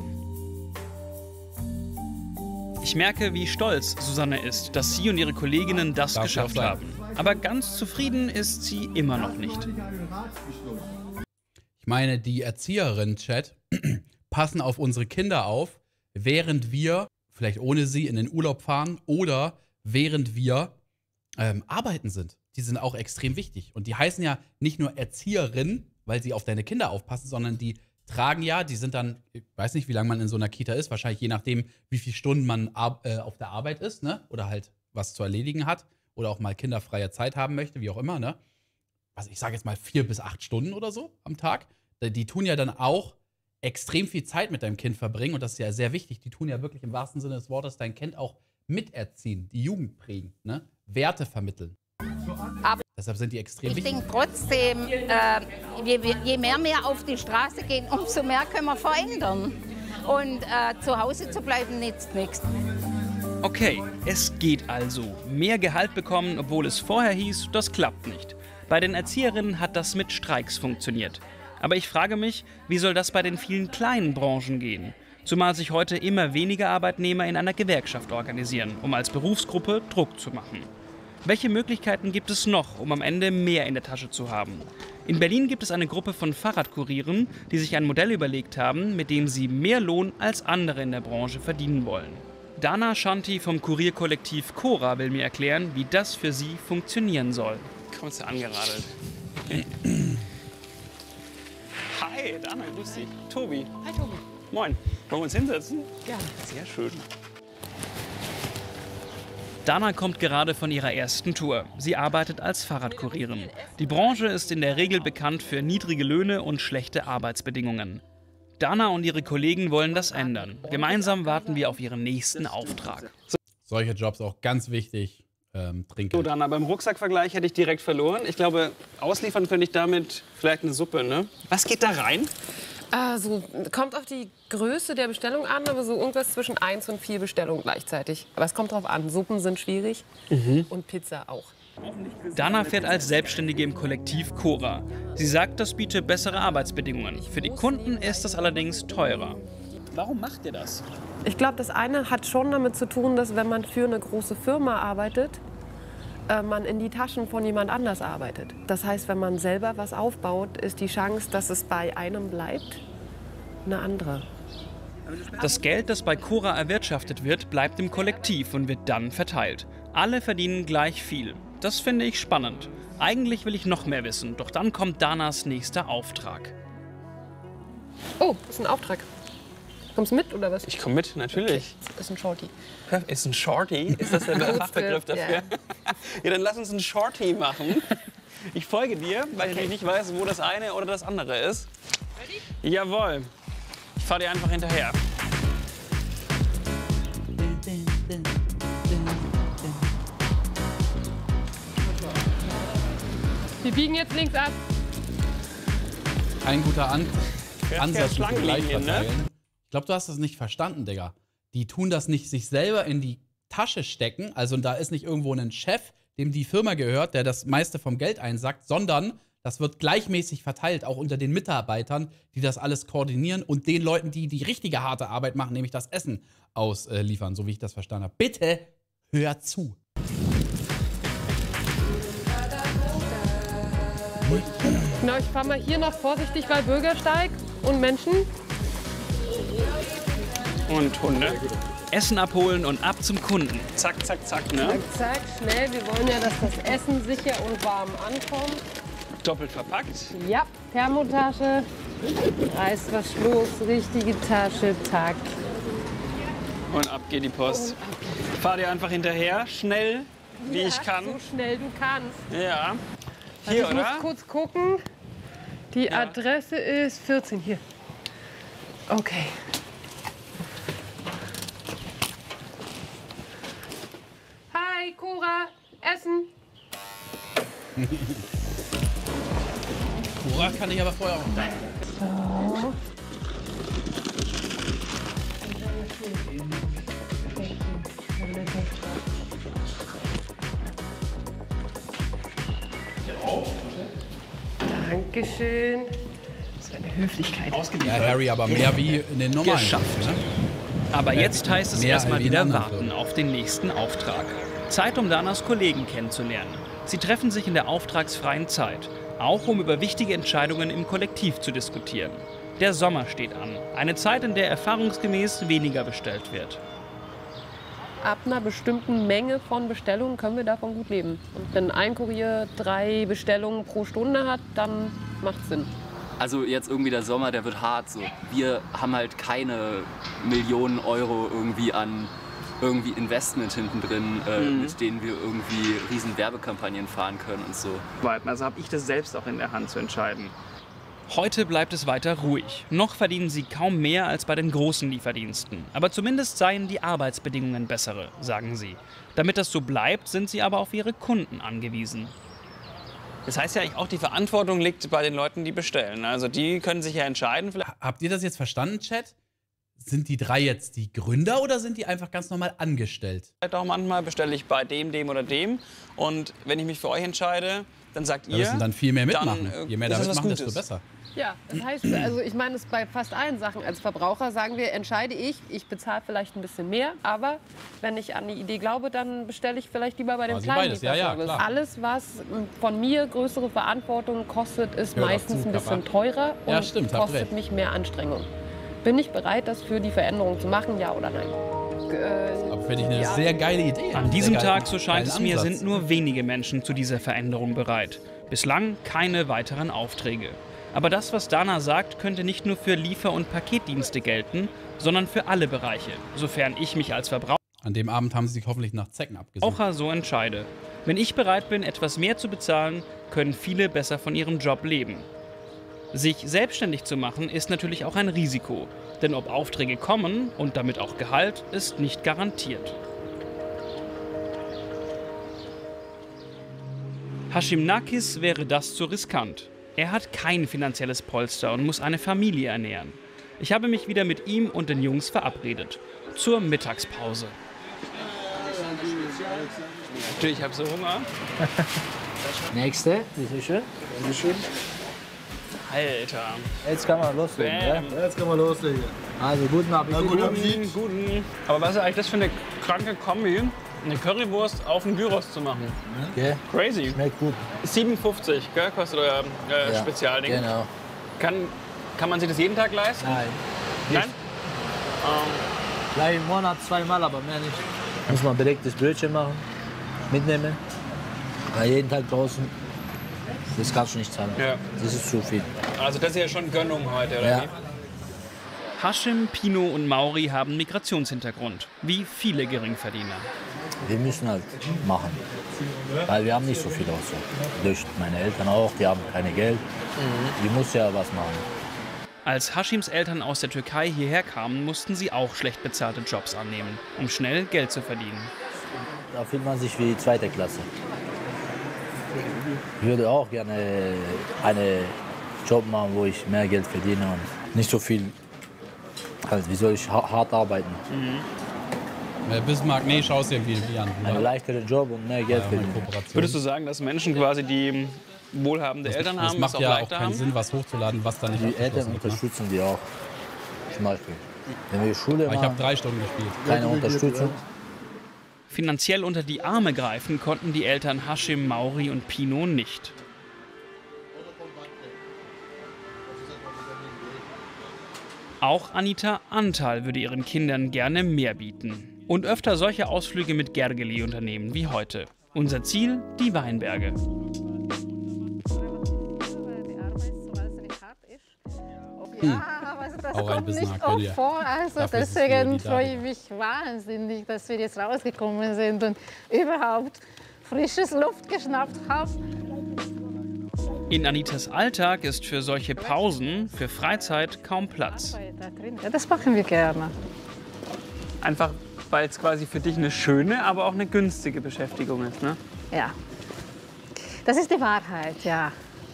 S2: Ich merke, wie stolz Susanne ist, dass sie und ihre Kolleginnen das Darf geschafft haben. Aber ganz zufrieden ist sie immer noch nicht.
S1: Ich meine, die Erzieherinnen, Chat, passen auf unsere Kinder auf, während wir, vielleicht ohne sie, in den Urlaub fahren oder während wir ähm, arbeiten sind. Die sind auch extrem wichtig. Und die heißen ja nicht nur Erzieherinnen, weil sie auf deine Kinder aufpassen, sondern die tragen ja, die sind dann, ich weiß nicht, wie lange man in so einer Kita ist, wahrscheinlich je nachdem, wie viele Stunden man äh, auf der Arbeit ist, ne? Oder halt was zu erledigen hat oder auch mal kinderfreie Zeit haben möchte, wie auch immer, ne? Also ich sage jetzt mal vier bis acht Stunden oder so am Tag. Die tun ja dann auch extrem viel Zeit mit deinem Kind verbringen und das ist ja sehr wichtig. Die tun ja wirklich im wahrsten Sinne des Wortes dein Kind auch miterziehen, die Jugend prägen, ne? Werte vermitteln.
S12: Aber
S1: deshalb sind die extrem
S12: ich
S1: wichtig.
S12: denke trotzdem, äh, je, je mehr wir auf die Straße gehen, umso mehr können wir verändern. Und äh, zu Hause zu bleiben nützt nichts.
S2: Okay, es geht also. Mehr Gehalt bekommen, obwohl es vorher hieß, das klappt nicht. Bei den Erzieherinnen hat das mit Streiks funktioniert. Aber ich frage mich, wie soll das bei den vielen kleinen Branchen gehen? Zumal sich heute immer weniger Arbeitnehmer in einer Gewerkschaft organisieren, um als Berufsgruppe Druck zu machen. Welche Möglichkeiten gibt es noch, um am Ende mehr in der Tasche zu haben? In Berlin gibt es eine Gruppe von Fahrradkurieren, die sich ein Modell überlegt haben, mit dem sie mehr Lohn als andere in der Branche verdienen wollen. Dana Shanti vom Kurierkollektiv Cora will mir erklären, wie das für sie funktionieren soll.
S6: Kommst du angeradelt? Hi, Dana, grüß dich. Tobi.
S16: Hi, Tobi.
S6: Moin. Wollen wir uns hinsetzen?
S16: Ja.
S6: Sehr schön.
S2: Dana kommt gerade von ihrer ersten Tour. Sie arbeitet als Fahrradkurierin. Die Branche ist in der Regel bekannt für niedrige Löhne und schlechte Arbeitsbedingungen. Dana und ihre Kollegen wollen das ändern. Gemeinsam warten wir auf ihren nächsten Auftrag.
S1: Solche Jobs auch ganz wichtig. Ähm,
S6: So, Dana, beim Rucksackvergleich hätte ich direkt verloren. Ich glaube, ausliefern könnte ich damit vielleicht eine Suppe, ne? Was geht da rein?
S16: Also, kommt auf die Größe der Bestellung an, aber so irgendwas zwischen eins und vier Bestellungen gleichzeitig. Aber es kommt drauf an. Suppen sind schwierig
S2: Mhm.
S16: und Pizza auch.
S2: Dana fährt als Selbstständige im Kollektiv Cora. Sie sagt, das biete bessere Arbeitsbedingungen. Für die Kunden ist das allerdings teurer.
S6: Warum macht ihr das?
S16: Ich glaube, das eine hat schon damit zu tun, dass wenn man für eine große Firma arbeitet, äh, man in die Taschen von jemand anders arbeitet. Das heißt, wenn man selber was aufbaut, ist die Chance, dass es bei einem bleibt, eine andere.
S2: Das Geld, das bei Cora erwirtschaftet wird, bleibt im Kollektiv und wird dann verteilt. Alle verdienen gleich viel. Das finde ich spannend. Eigentlich will ich noch mehr wissen, doch dann kommt Danas nächster Auftrag.
S16: Oh, ist ein Auftrag. Kommst du mit oder was?
S6: Ich komme mit, natürlich.
S16: Okay. Ist ein Shorty.
S6: Ist ein Shorty? Ist das der Fachbegriff dafür?
S16: Ja.
S6: Ja, dann lass uns einen Shorty machen. Ich folge dir, weil ich nicht weiß, wo das eine oder das andere ist. Ready? Jawohl. Ich fahre dir einfach hinterher.
S16: Wir biegen jetzt links ab.
S1: Ein guter An
S6: Wer
S1: Ansatz
S6: fährt
S1: mit dem
S6: Schlangenlinien, ne?
S1: Gleichverteilen. Ich glaube, du hast das nicht verstanden, Digga. Die tun das nicht sich selber in die Tasche stecken. Also da ist nicht irgendwo ein Chef, dem die Firma gehört, der das meiste vom Geld einsackt, sondern das wird gleichmäßig verteilt, auch unter den Mitarbeitern, die das alles koordinieren und den Leuten, die die richtige harte Arbeit machen, nämlich das Essen ausliefern, so wie ich das verstanden habe. Bitte hör zu.
S16: Genau, ich fahre mal hier noch vorsichtig bei Bürgersteig und Menschen.
S6: Und Hunde.
S2: Essen abholen und ab zum Kunden.
S6: Zack, zack, zack, ne?
S16: Zack, zack, schnell. Wir wollen ja, dass das Essen sicher und warm ankommt.
S6: Doppelt verpackt.
S16: Ja, Thermotasche, Reißverschluss, richtige Tasche, tack.
S6: Und ab geht die Post. Fahr dir einfach hinterher, schnell, wie
S16: Ja,
S6: ich kann.
S16: So schnell du kannst.
S6: Ja.
S16: Also
S6: Hier,
S16: ich
S6: oder?
S16: muss kurz gucken. Die
S6: Ja.
S16: Adresse ist vierzehn hier. Okay. Hi, Cora. Essen.
S1: Cora kann ich aber vorher auch nicht.
S16: So. Dankeschön. Das ist eine Höflichkeit.
S1: Ja, Harry, aber mehr wie in den normalen.
S2: Geschafft.
S1: Ne?
S2: Aber jetzt heißt es
S1: Mehr
S2: erstmal
S1: wie in
S2: wieder
S1: anderen
S2: warten
S1: Firmen.
S2: auf den nächsten Auftrag. Zeit, um Danas Kollegen kennenzulernen. Sie treffen sich in der auftragsfreien Zeit, auch um über wichtige Entscheidungen im Kollektiv zu diskutieren. Der Sommer steht an, eine Zeit, in der erfahrungsgemäß weniger bestellt wird.
S16: Ab einer bestimmten Menge von Bestellungen können wir davon gut leben. Und wenn ein Kurier drei Bestellungen pro Stunde hat, dann macht es Sinn.
S17: Also jetzt irgendwie der Sommer, der wird hart so. Wir haben halt keine Millionen Euro irgendwie an irgendwie Investment hinten drin, äh,
S6: Mhm.
S17: mit denen wir irgendwie riesen Werbekampagnen fahren können und so.
S6: Also habe ich das selbst auch in der Hand zu entscheiden.
S2: Heute bleibt es weiter ruhig. Noch verdienen sie kaum mehr als bei den großen Lieferdiensten. Aber zumindest seien die Arbeitsbedingungen bessere, sagen sie. Damit das so bleibt, sind sie aber auf ihre Kunden angewiesen.
S6: Das heißt ja eigentlich auch, die Verantwortung liegt bei den Leuten, die bestellen. Also die können sich ja entscheiden.
S1: Habt ihr das jetzt verstanden, Chat? Sind die drei jetzt die Gründer oder sind die einfach ganz normal angestellt?
S6: Auch manchmal bestelle ich bei dem, dem oder dem. Und wenn ich mich für euch entscheide,
S2: dann sagt
S1: Da
S2: ihr,
S1: müssen dann viel mehr mitmachen.
S2: dann, äh,
S1: Je mehr
S2: ist
S1: da
S2: das was
S1: mitmachen, desto
S2: Gutes.
S1: besser.
S16: Ja, das heißt, also ich meine, es bei fast allen Sachen als Verbraucher sagen wir, entscheide ich, ich bezahle vielleicht ein bisschen mehr, aber wenn ich an die Idee glaube, dann bestelle ich vielleicht lieber bei dem
S1: Quasi beides, ja, ja,
S16: Kleinlieferservice.
S1: klar.
S16: Alles, was von mir größere Verantwortung kostet, ist
S1: Hört auch
S16: meistens
S1: zu,
S16: ein bisschen
S1: Papa.
S16: teurer und
S1: Ja, stimmt, habt
S16: kostet
S1: recht.
S16: mich mehr Anstrengung. Bin ich bereit, das für die Veränderung zu machen, ja oder nein?
S1: Aber finde ich eine sehr geile Idee.
S2: An diesem
S1: Sehr
S2: Tag,
S1: geilen-
S2: so scheint es
S1: geilen
S2: mir,
S1: Ansatz.
S2: sind nur wenige Menschen zu dieser Veränderung bereit. Bislang keine weiteren Aufträge. Aber das, was Dana sagt, könnte nicht nur für Liefer- und Paketdienste gelten, sondern für alle Bereiche, sofern ich mich als Verbraucher
S1: An dem Abend haben sie sich hoffentlich nach Zecken abgesehen.
S2: so entscheide. Wenn ich bereit bin, etwas mehr zu bezahlen, können viele besser von ihrem Job leben. Sich selbstständig zu machen, ist natürlich auch ein Risiko. Denn ob Aufträge kommen und damit auch Gehalt, ist nicht garantiert. Hashim Nakis wäre das zu riskant. Er hat kein finanzielles Polster und muss eine Familie ernähren. Ich habe mich wieder mit ihm und den Jungs verabredet. Zur Mittagspause. Ich habe so Hunger.
S5: Nächste, bitte schön.
S7: Dankeschön.
S2: Alter.
S5: Jetzt kann man loslegen,
S2: Bam.
S5: ja?
S7: Jetzt kann man loslegen.
S5: Also guten Appetit.
S7: Na, guten Appetit.
S2: Guten. Aber was ist eigentlich das für eine kranke Kombi, eine Currywurst auf den Gyros zu machen?
S5: Okay.
S2: Crazy.
S5: Schmeckt gut.
S2: siebenundfünfzig, gell, kostet euer äh,
S5: Ja,
S2: Spezialding.
S5: genau.
S2: Kann, kann man sich das jeden Tag leisten?
S5: Nein.
S2: Nein?
S5: Vielleicht im Monat zweimal, aber mehr nicht. Muss man belegtes Brötchen machen, mitnehmen. Weil jeden Tag draußen, das kannst du nicht zahlen.
S2: Ja.
S5: Das ist zu viel.
S2: Also das ist ja schon Gönnung heute, oder
S5: Ja.
S2: wie? Hashim, Pino und Mauri haben Migrationshintergrund, wie viele Geringverdiener.
S5: Wir müssen halt machen. Weil wir haben nicht so viel auch so. Durch meine Eltern auch, die haben keine Geld. Die muss ja was machen.
S2: Als Hashims Eltern aus der Türkei hierher kamen, mussten sie auch schlecht bezahlte Jobs annehmen, um schnell Geld zu verdienen.
S5: Da fühlt man sich wie zweite Klasse. Ich würde auch gerne einen Job machen, wo ich mehr Geld verdiene und nicht so viel, halt, wie soll ich ha- hart arbeiten.
S1: Äh, Bismarck, nee, schau es dir wie an.
S5: Einen leichteren Job und mehr Geld verdienen.
S2: Würdest du sagen, dass Menschen quasi, die wohlhabende
S1: Das,
S2: Eltern
S1: das
S2: haben,
S1: macht
S2: es auch
S1: ja auch
S2: leichter
S1: keinen
S2: haben?
S1: Sinn, was hochzuladen, was da nicht
S5: Die Eltern
S1: abgeschlossen wird, ne?
S5: unterstützen die auch. Zum Beispiel. Wenn wir Schule
S1: Aber ich
S5: machen,
S1: habe drei Stunden gespielt.
S5: keine Unterstützung.
S2: Finanziell unter die Arme greifen konnten die Eltern Hashim, Mauri und Pino nicht. Auch Anita Antal würde ihren Kindern gerne mehr bieten und öfter solche Ausflüge mit Gergely unternehmen wie heute. Unser Ziel, die Weinberge.
S9: Ja, also das
S1: Auch ein
S9: kommt nicht
S1: Bismarck,
S9: oft
S1: wenn ihr-
S9: vor. Also
S1: dafür ist es wieder
S9: deswegen
S1: die
S9: freue ich
S1: Dame.
S9: mich wahnsinnig, dass wir jetzt rausgekommen sind und überhaupt frisches Luft geschnappt haben.
S2: In Anitas Alltag ist für solche Pausen, für Freizeit kaum Platz.
S9: Da drin. Ja, das machen wir gerne.
S2: Einfach, weil es quasi für dich eine schöne, aber auch eine günstige Beschäftigung ist, ne?
S9: Ja, das ist die Wahrheit, ja.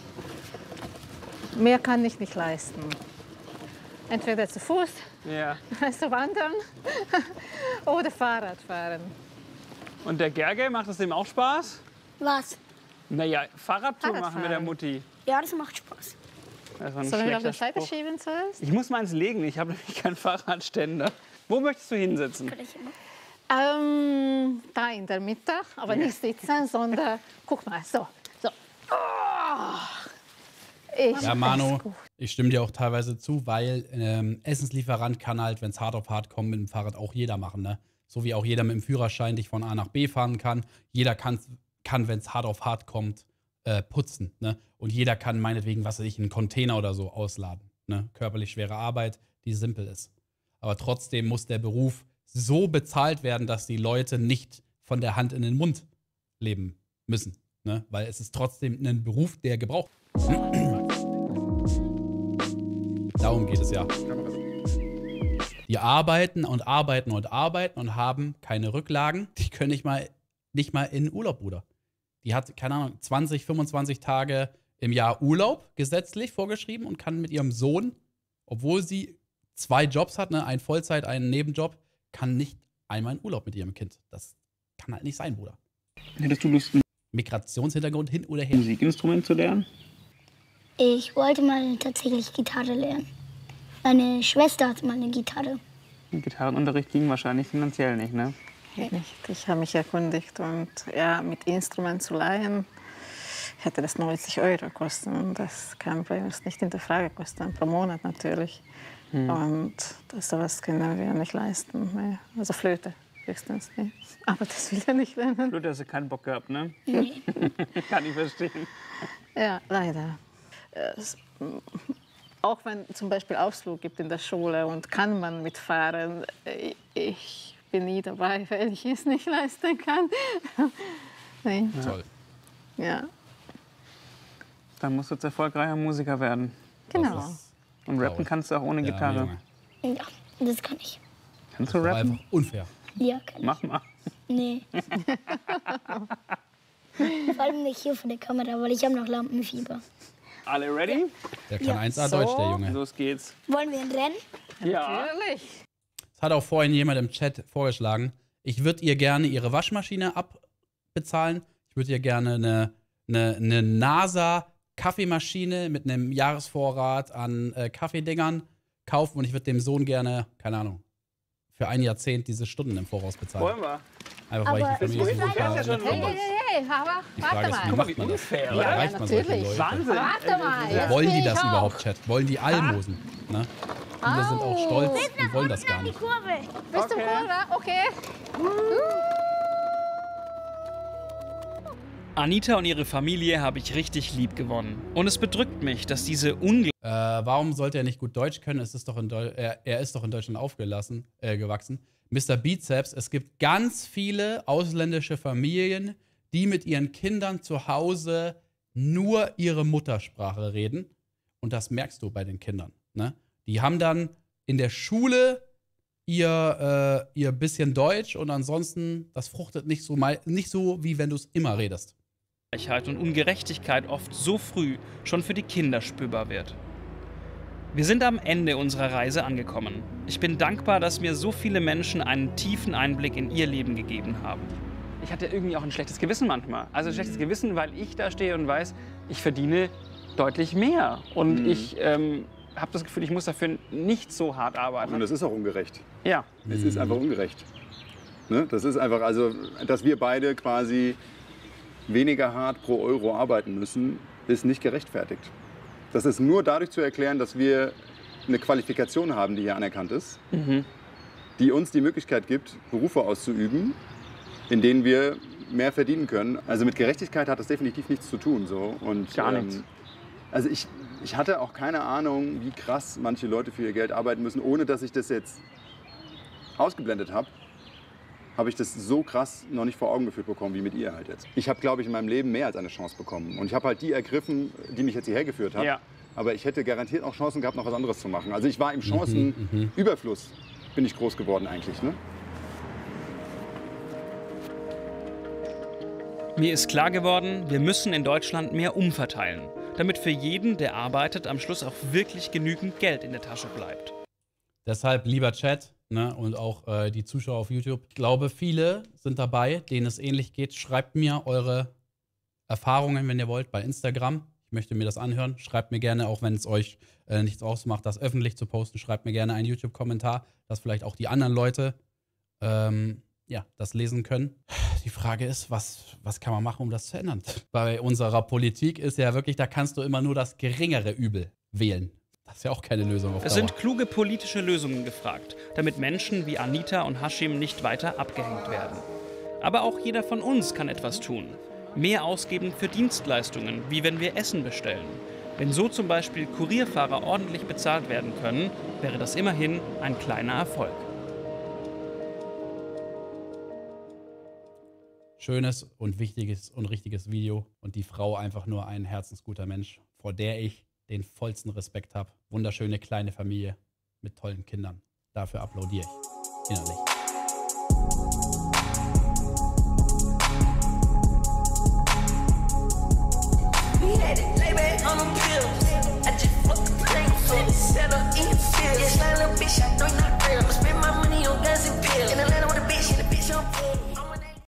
S9: Mehr kann ich nicht leisten. Entweder zu Fuß,
S2: Ja.
S9: zu wandern oder Fahrrad fahren.
S2: Und der Gerge, macht es dem auch Spaß?
S11: Was?
S2: Naja, Fahrradtour
S9: Fahrrad
S2: machen mit der
S9: fahren.
S2: Mutti.
S11: Ja, das macht Spaß.
S2: Das war ein
S9: Sollen wir auf
S2: schlechter
S9: der Seite
S2: Spruch.
S9: schieben zuerst?
S2: Ich muss meins legen, ich habe nämlich keinen Fahrradständer. Wo möchtest du hinsitzen?
S9: Ähm, da in der Mitte, aber nicht sitzen, sondern guck mal, so. so. Oh, ich
S1: Ja, Manu, ich stimme dir auch teilweise zu, weil ähm, Essenslieferant kann halt, wenn es hart auf hart kommt, mit dem Fahrrad auch jeder machen, ne? So wie auch jeder mit dem Führerschein dich von A nach B fahren kann. Jeder kann, kann wenn es hart auf hart kommt, äh, putzen, ne? Und jeder kann meinetwegen, was weiß ich, einen Container oder so ausladen, ne? Körperlich schwere Arbeit, die simpel ist. Aber trotzdem muss der Beruf so bezahlt werden, dass die Leute nicht von der Hand in den Mund leben müssen, ne? Weil es ist trotzdem ein Beruf, der gebraucht wird. Darum geht es ja. Die arbeiten und arbeiten und arbeiten und haben keine Rücklagen. Die können nicht mal, nicht mal in Urlaub, Bruder. Die hat, keine Ahnung, zwanzig, fünfundzwanzig Tage im Jahr Urlaub gesetzlich vorgeschrieben und kann mit ihrem Sohn, obwohl sie zwei Jobs hat, ne, einen Vollzeit, einen Nebenjob, kann nicht einmal in Urlaub mit ihrem Kind. Das kann halt nicht sein, Bruder.
S2: Hättest du Lust,
S1: Migrationshintergrund hin oder her.
S6: Musikinstrument zu lernen?
S11: Ich wollte mal tatsächlich Gitarre lernen. Meine Schwester hat mal eine Gitarre.
S6: Gitarrenunterricht ging wahrscheinlich finanziell nicht, ne?
S18: Nicht. Ich habe mich erkundigt und ja, mit Instrument zu leihen, hätte das neunzig Euro kosten. Und das kann bei uns nicht in der Frage kosten, pro Monat natürlich. Hm. Und das, sowas können wir nicht leisten. Nee. Also Flöte höchstens. Nee. Aber das will er nicht lernen.
S6: Flöte hast du keinen Bock gehabt, ne?
S18: Nee.
S6: Kann ich verstehen.
S18: Ja, leider. Es, auch wenn zum Beispiel Ausflug gibt in der Schule und kann man mitfahren, ich bin nie dabei, weil ich es nicht leisten kann. Nee.
S1: Toll.
S18: Ja.
S6: Dann musst du jetzt erfolgreicher Musiker werden.
S18: Genau.
S6: Und rappen kannst du auch ohne
S1: Ja,
S6: Gitarre.
S1: Junge.
S11: Ja, das kann ich.
S6: Kannst du rappen?
S1: Einfach unfair.
S11: Ja, kann ich.
S6: Mach mal.
S11: Nee. Vor allem nicht hier vor der Kamera, weil ich habe noch Lampenfieber.
S6: Alle ready?
S1: Der kann
S11: Ja.
S1: eins A Deutsch, der Junge.
S6: Los geht's.
S11: Wollen wir ein Rennen?
S6: Ja.
S18: Natürlich.
S1: Das hat auch vorhin jemand im Chat vorgeschlagen. Ich würde ihr gerne ihre Waschmaschine abbezahlen. Ich würde ihr gerne eine, eine, eine NASA-Kaffeemaschine mit einem Jahresvorrat an äh, Kaffeedingern kaufen. Und ich würde dem Sohn gerne, keine Ahnung, für ein Jahrzehnt diese Stunden im Voraus bezahlen.
S6: Wollen wir?
S1: Einfach weil ich die Familie so super
S6: ja schon
S1: nett finde.
S6: los.
S14: Hey, aber
S1: Die Frage
S14: warte
S1: ist, wie
S14: mal.
S1: macht man das?
S6: unfair,
S1: Wie
S6: oder?
S1: erreicht man solche
S14: natürlich.
S1: Leute?
S6: Wahnsinn.
S14: Warte mal. Jetzt
S1: Wollen
S14: bin
S1: die
S14: ich
S1: das
S14: auch.
S1: überhaupt, Chat? Wollen die Almosen? Ne? Viele sind auch stolz und wollen das gar nicht.
S11: Kurve.
S14: Bist du cool, oder? Okay.
S2: Anita und ihre Familie habe ich richtig lieb gewonnen. Und es bedrückt mich, dass diese unglaubliche
S1: Äh, warum sollte er nicht gut Deutsch können? Es ist doch in Deu er, er ist doch in Deutschland aufgelassen, äh, gewachsen. Mister Bizeps, es gibt ganz viele ausländische Familien, die mit ihren Kindern zu Hause nur ihre Muttersprache reden. Und das merkst du bei den Kindern. Ne? Die haben dann in der Schule ihr, äh, ihr bisschen Deutsch und ansonsten, das fruchtet nicht so, mal, nicht so wie wenn du es immer redest.
S2: und Ungerechtigkeit oft so früh schon für die Kinder spürbar wird. Wir sind am Ende unserer Reise angekommen. Ich bin dankbar, dass mir so viele Menschen einen tiefen Einblick in ihr Leben gegeben haben.
S6: Ich hatte irgendwie auch ein schlechtes Gewissen manchmal. Also ein schlechtes Gewissen, weil ich da stehe und weiß, ich verdiene deutlich mehr. Und
S4: Mhm.
S6: ich ähm, habe das Gefühl, ich muss dafür nicht so hart arbeiten.
S4: Und das ist auch ungerecht.
S6: Ja.
S4: Es ist einfach ungerecht. Ne? Das ist einfach, also, dass wir beide quasi weniger hart pro Euro arbeiten müssen, ist nicht gerechtfertigt. Das ist nur dadurch zu erklären, dass wir eine Qualifikation haben, die hier anerkannt ist,
S6: Mhm.
S4: die uns die Möglichkeit gibt, Berufe auszuüben, in denen wir mehr verdienen können. Also mit Gerechtigkeit hat das definitiv nichts zu tun. So. Und,
S6: Gar nichts.
S4: Also ich, ich hatte auch keine Ahnung, wie krass manche Leute für ihr Geld arbeiten müssen, ohne dass ich das jetzt ausgeblendet habe. Habe ich das so krass noch nicht vor Augen geführt bekommen, wie mit ihr halt jetzt. Ich habe, glaube ich, in meinem Leben mehr als eine Chance bekommen. Und ich habe halt die ergriffen, die mich jetzt hierher geführt hat.
S6: Ja.
S4: Aber ich hätte garantiert auch Chancen gehabt, noch was anderes zu machen. Also ich war im Chancenüberfluss, bin ich groß geworden eigentlich. Ne?
S2: Mir ist klar geworden, wir müssen in Deutschland mehr umverteilen, damit für jeden, der arbeitet, am Schluss auch wirklich genügend Geld in der Tasche bleibt.
S1: Deshalb, lieber Chat, ne, und auch äh, die Zuschauer auf YouTube, ich glaube, viele sind dabei, denen es ähnlich geht. Schreibt mir eure Erfahrungen, wenn ihr wollt, bei Instagram. Ich möchte mir das anhören. Schreibt mir gerne, auch wenn es euch äh, nichts ausmacht, das öffentlich zu posten, schreibt mir gerne einen YouTube-Kommentar, dass vielleicht auch die anderen Leute ähm, ja, das lesen können. Die Frage ist, was, was kann man machen, um das zu ändern? Bei unserer Politik ist ja wirklich, da kannst du immer nur das geringere Übel wählen. Das ist ja auch keine Lösung auf
S2: Es
S1: Dauer.
S2: sind kluge politische Lösungen gefragt, damit Menschen wie Anita und Hashim nicht weiter abgehängt werden. Aber auch jeder von uns kann etwas tun. Mehr ausgeben für Dienstleistungen, wie wenn wir Essen bestellen. Wenn so zum Beispiel Kurierfahrer ordentlich bezahlt werden können, wäre das immerhin ein kleiner Erfolg.
S1: Schönes und wichtiges und richtiges Video und die Frau einfach nur ein herzensguter Mensch, vor der ich den vollsten Respekt habe. Wunderschöne kleine Familie mit tollen Kindern. Dafür applaudiere ich innerlich.
S19: We had it, lay back on them pills.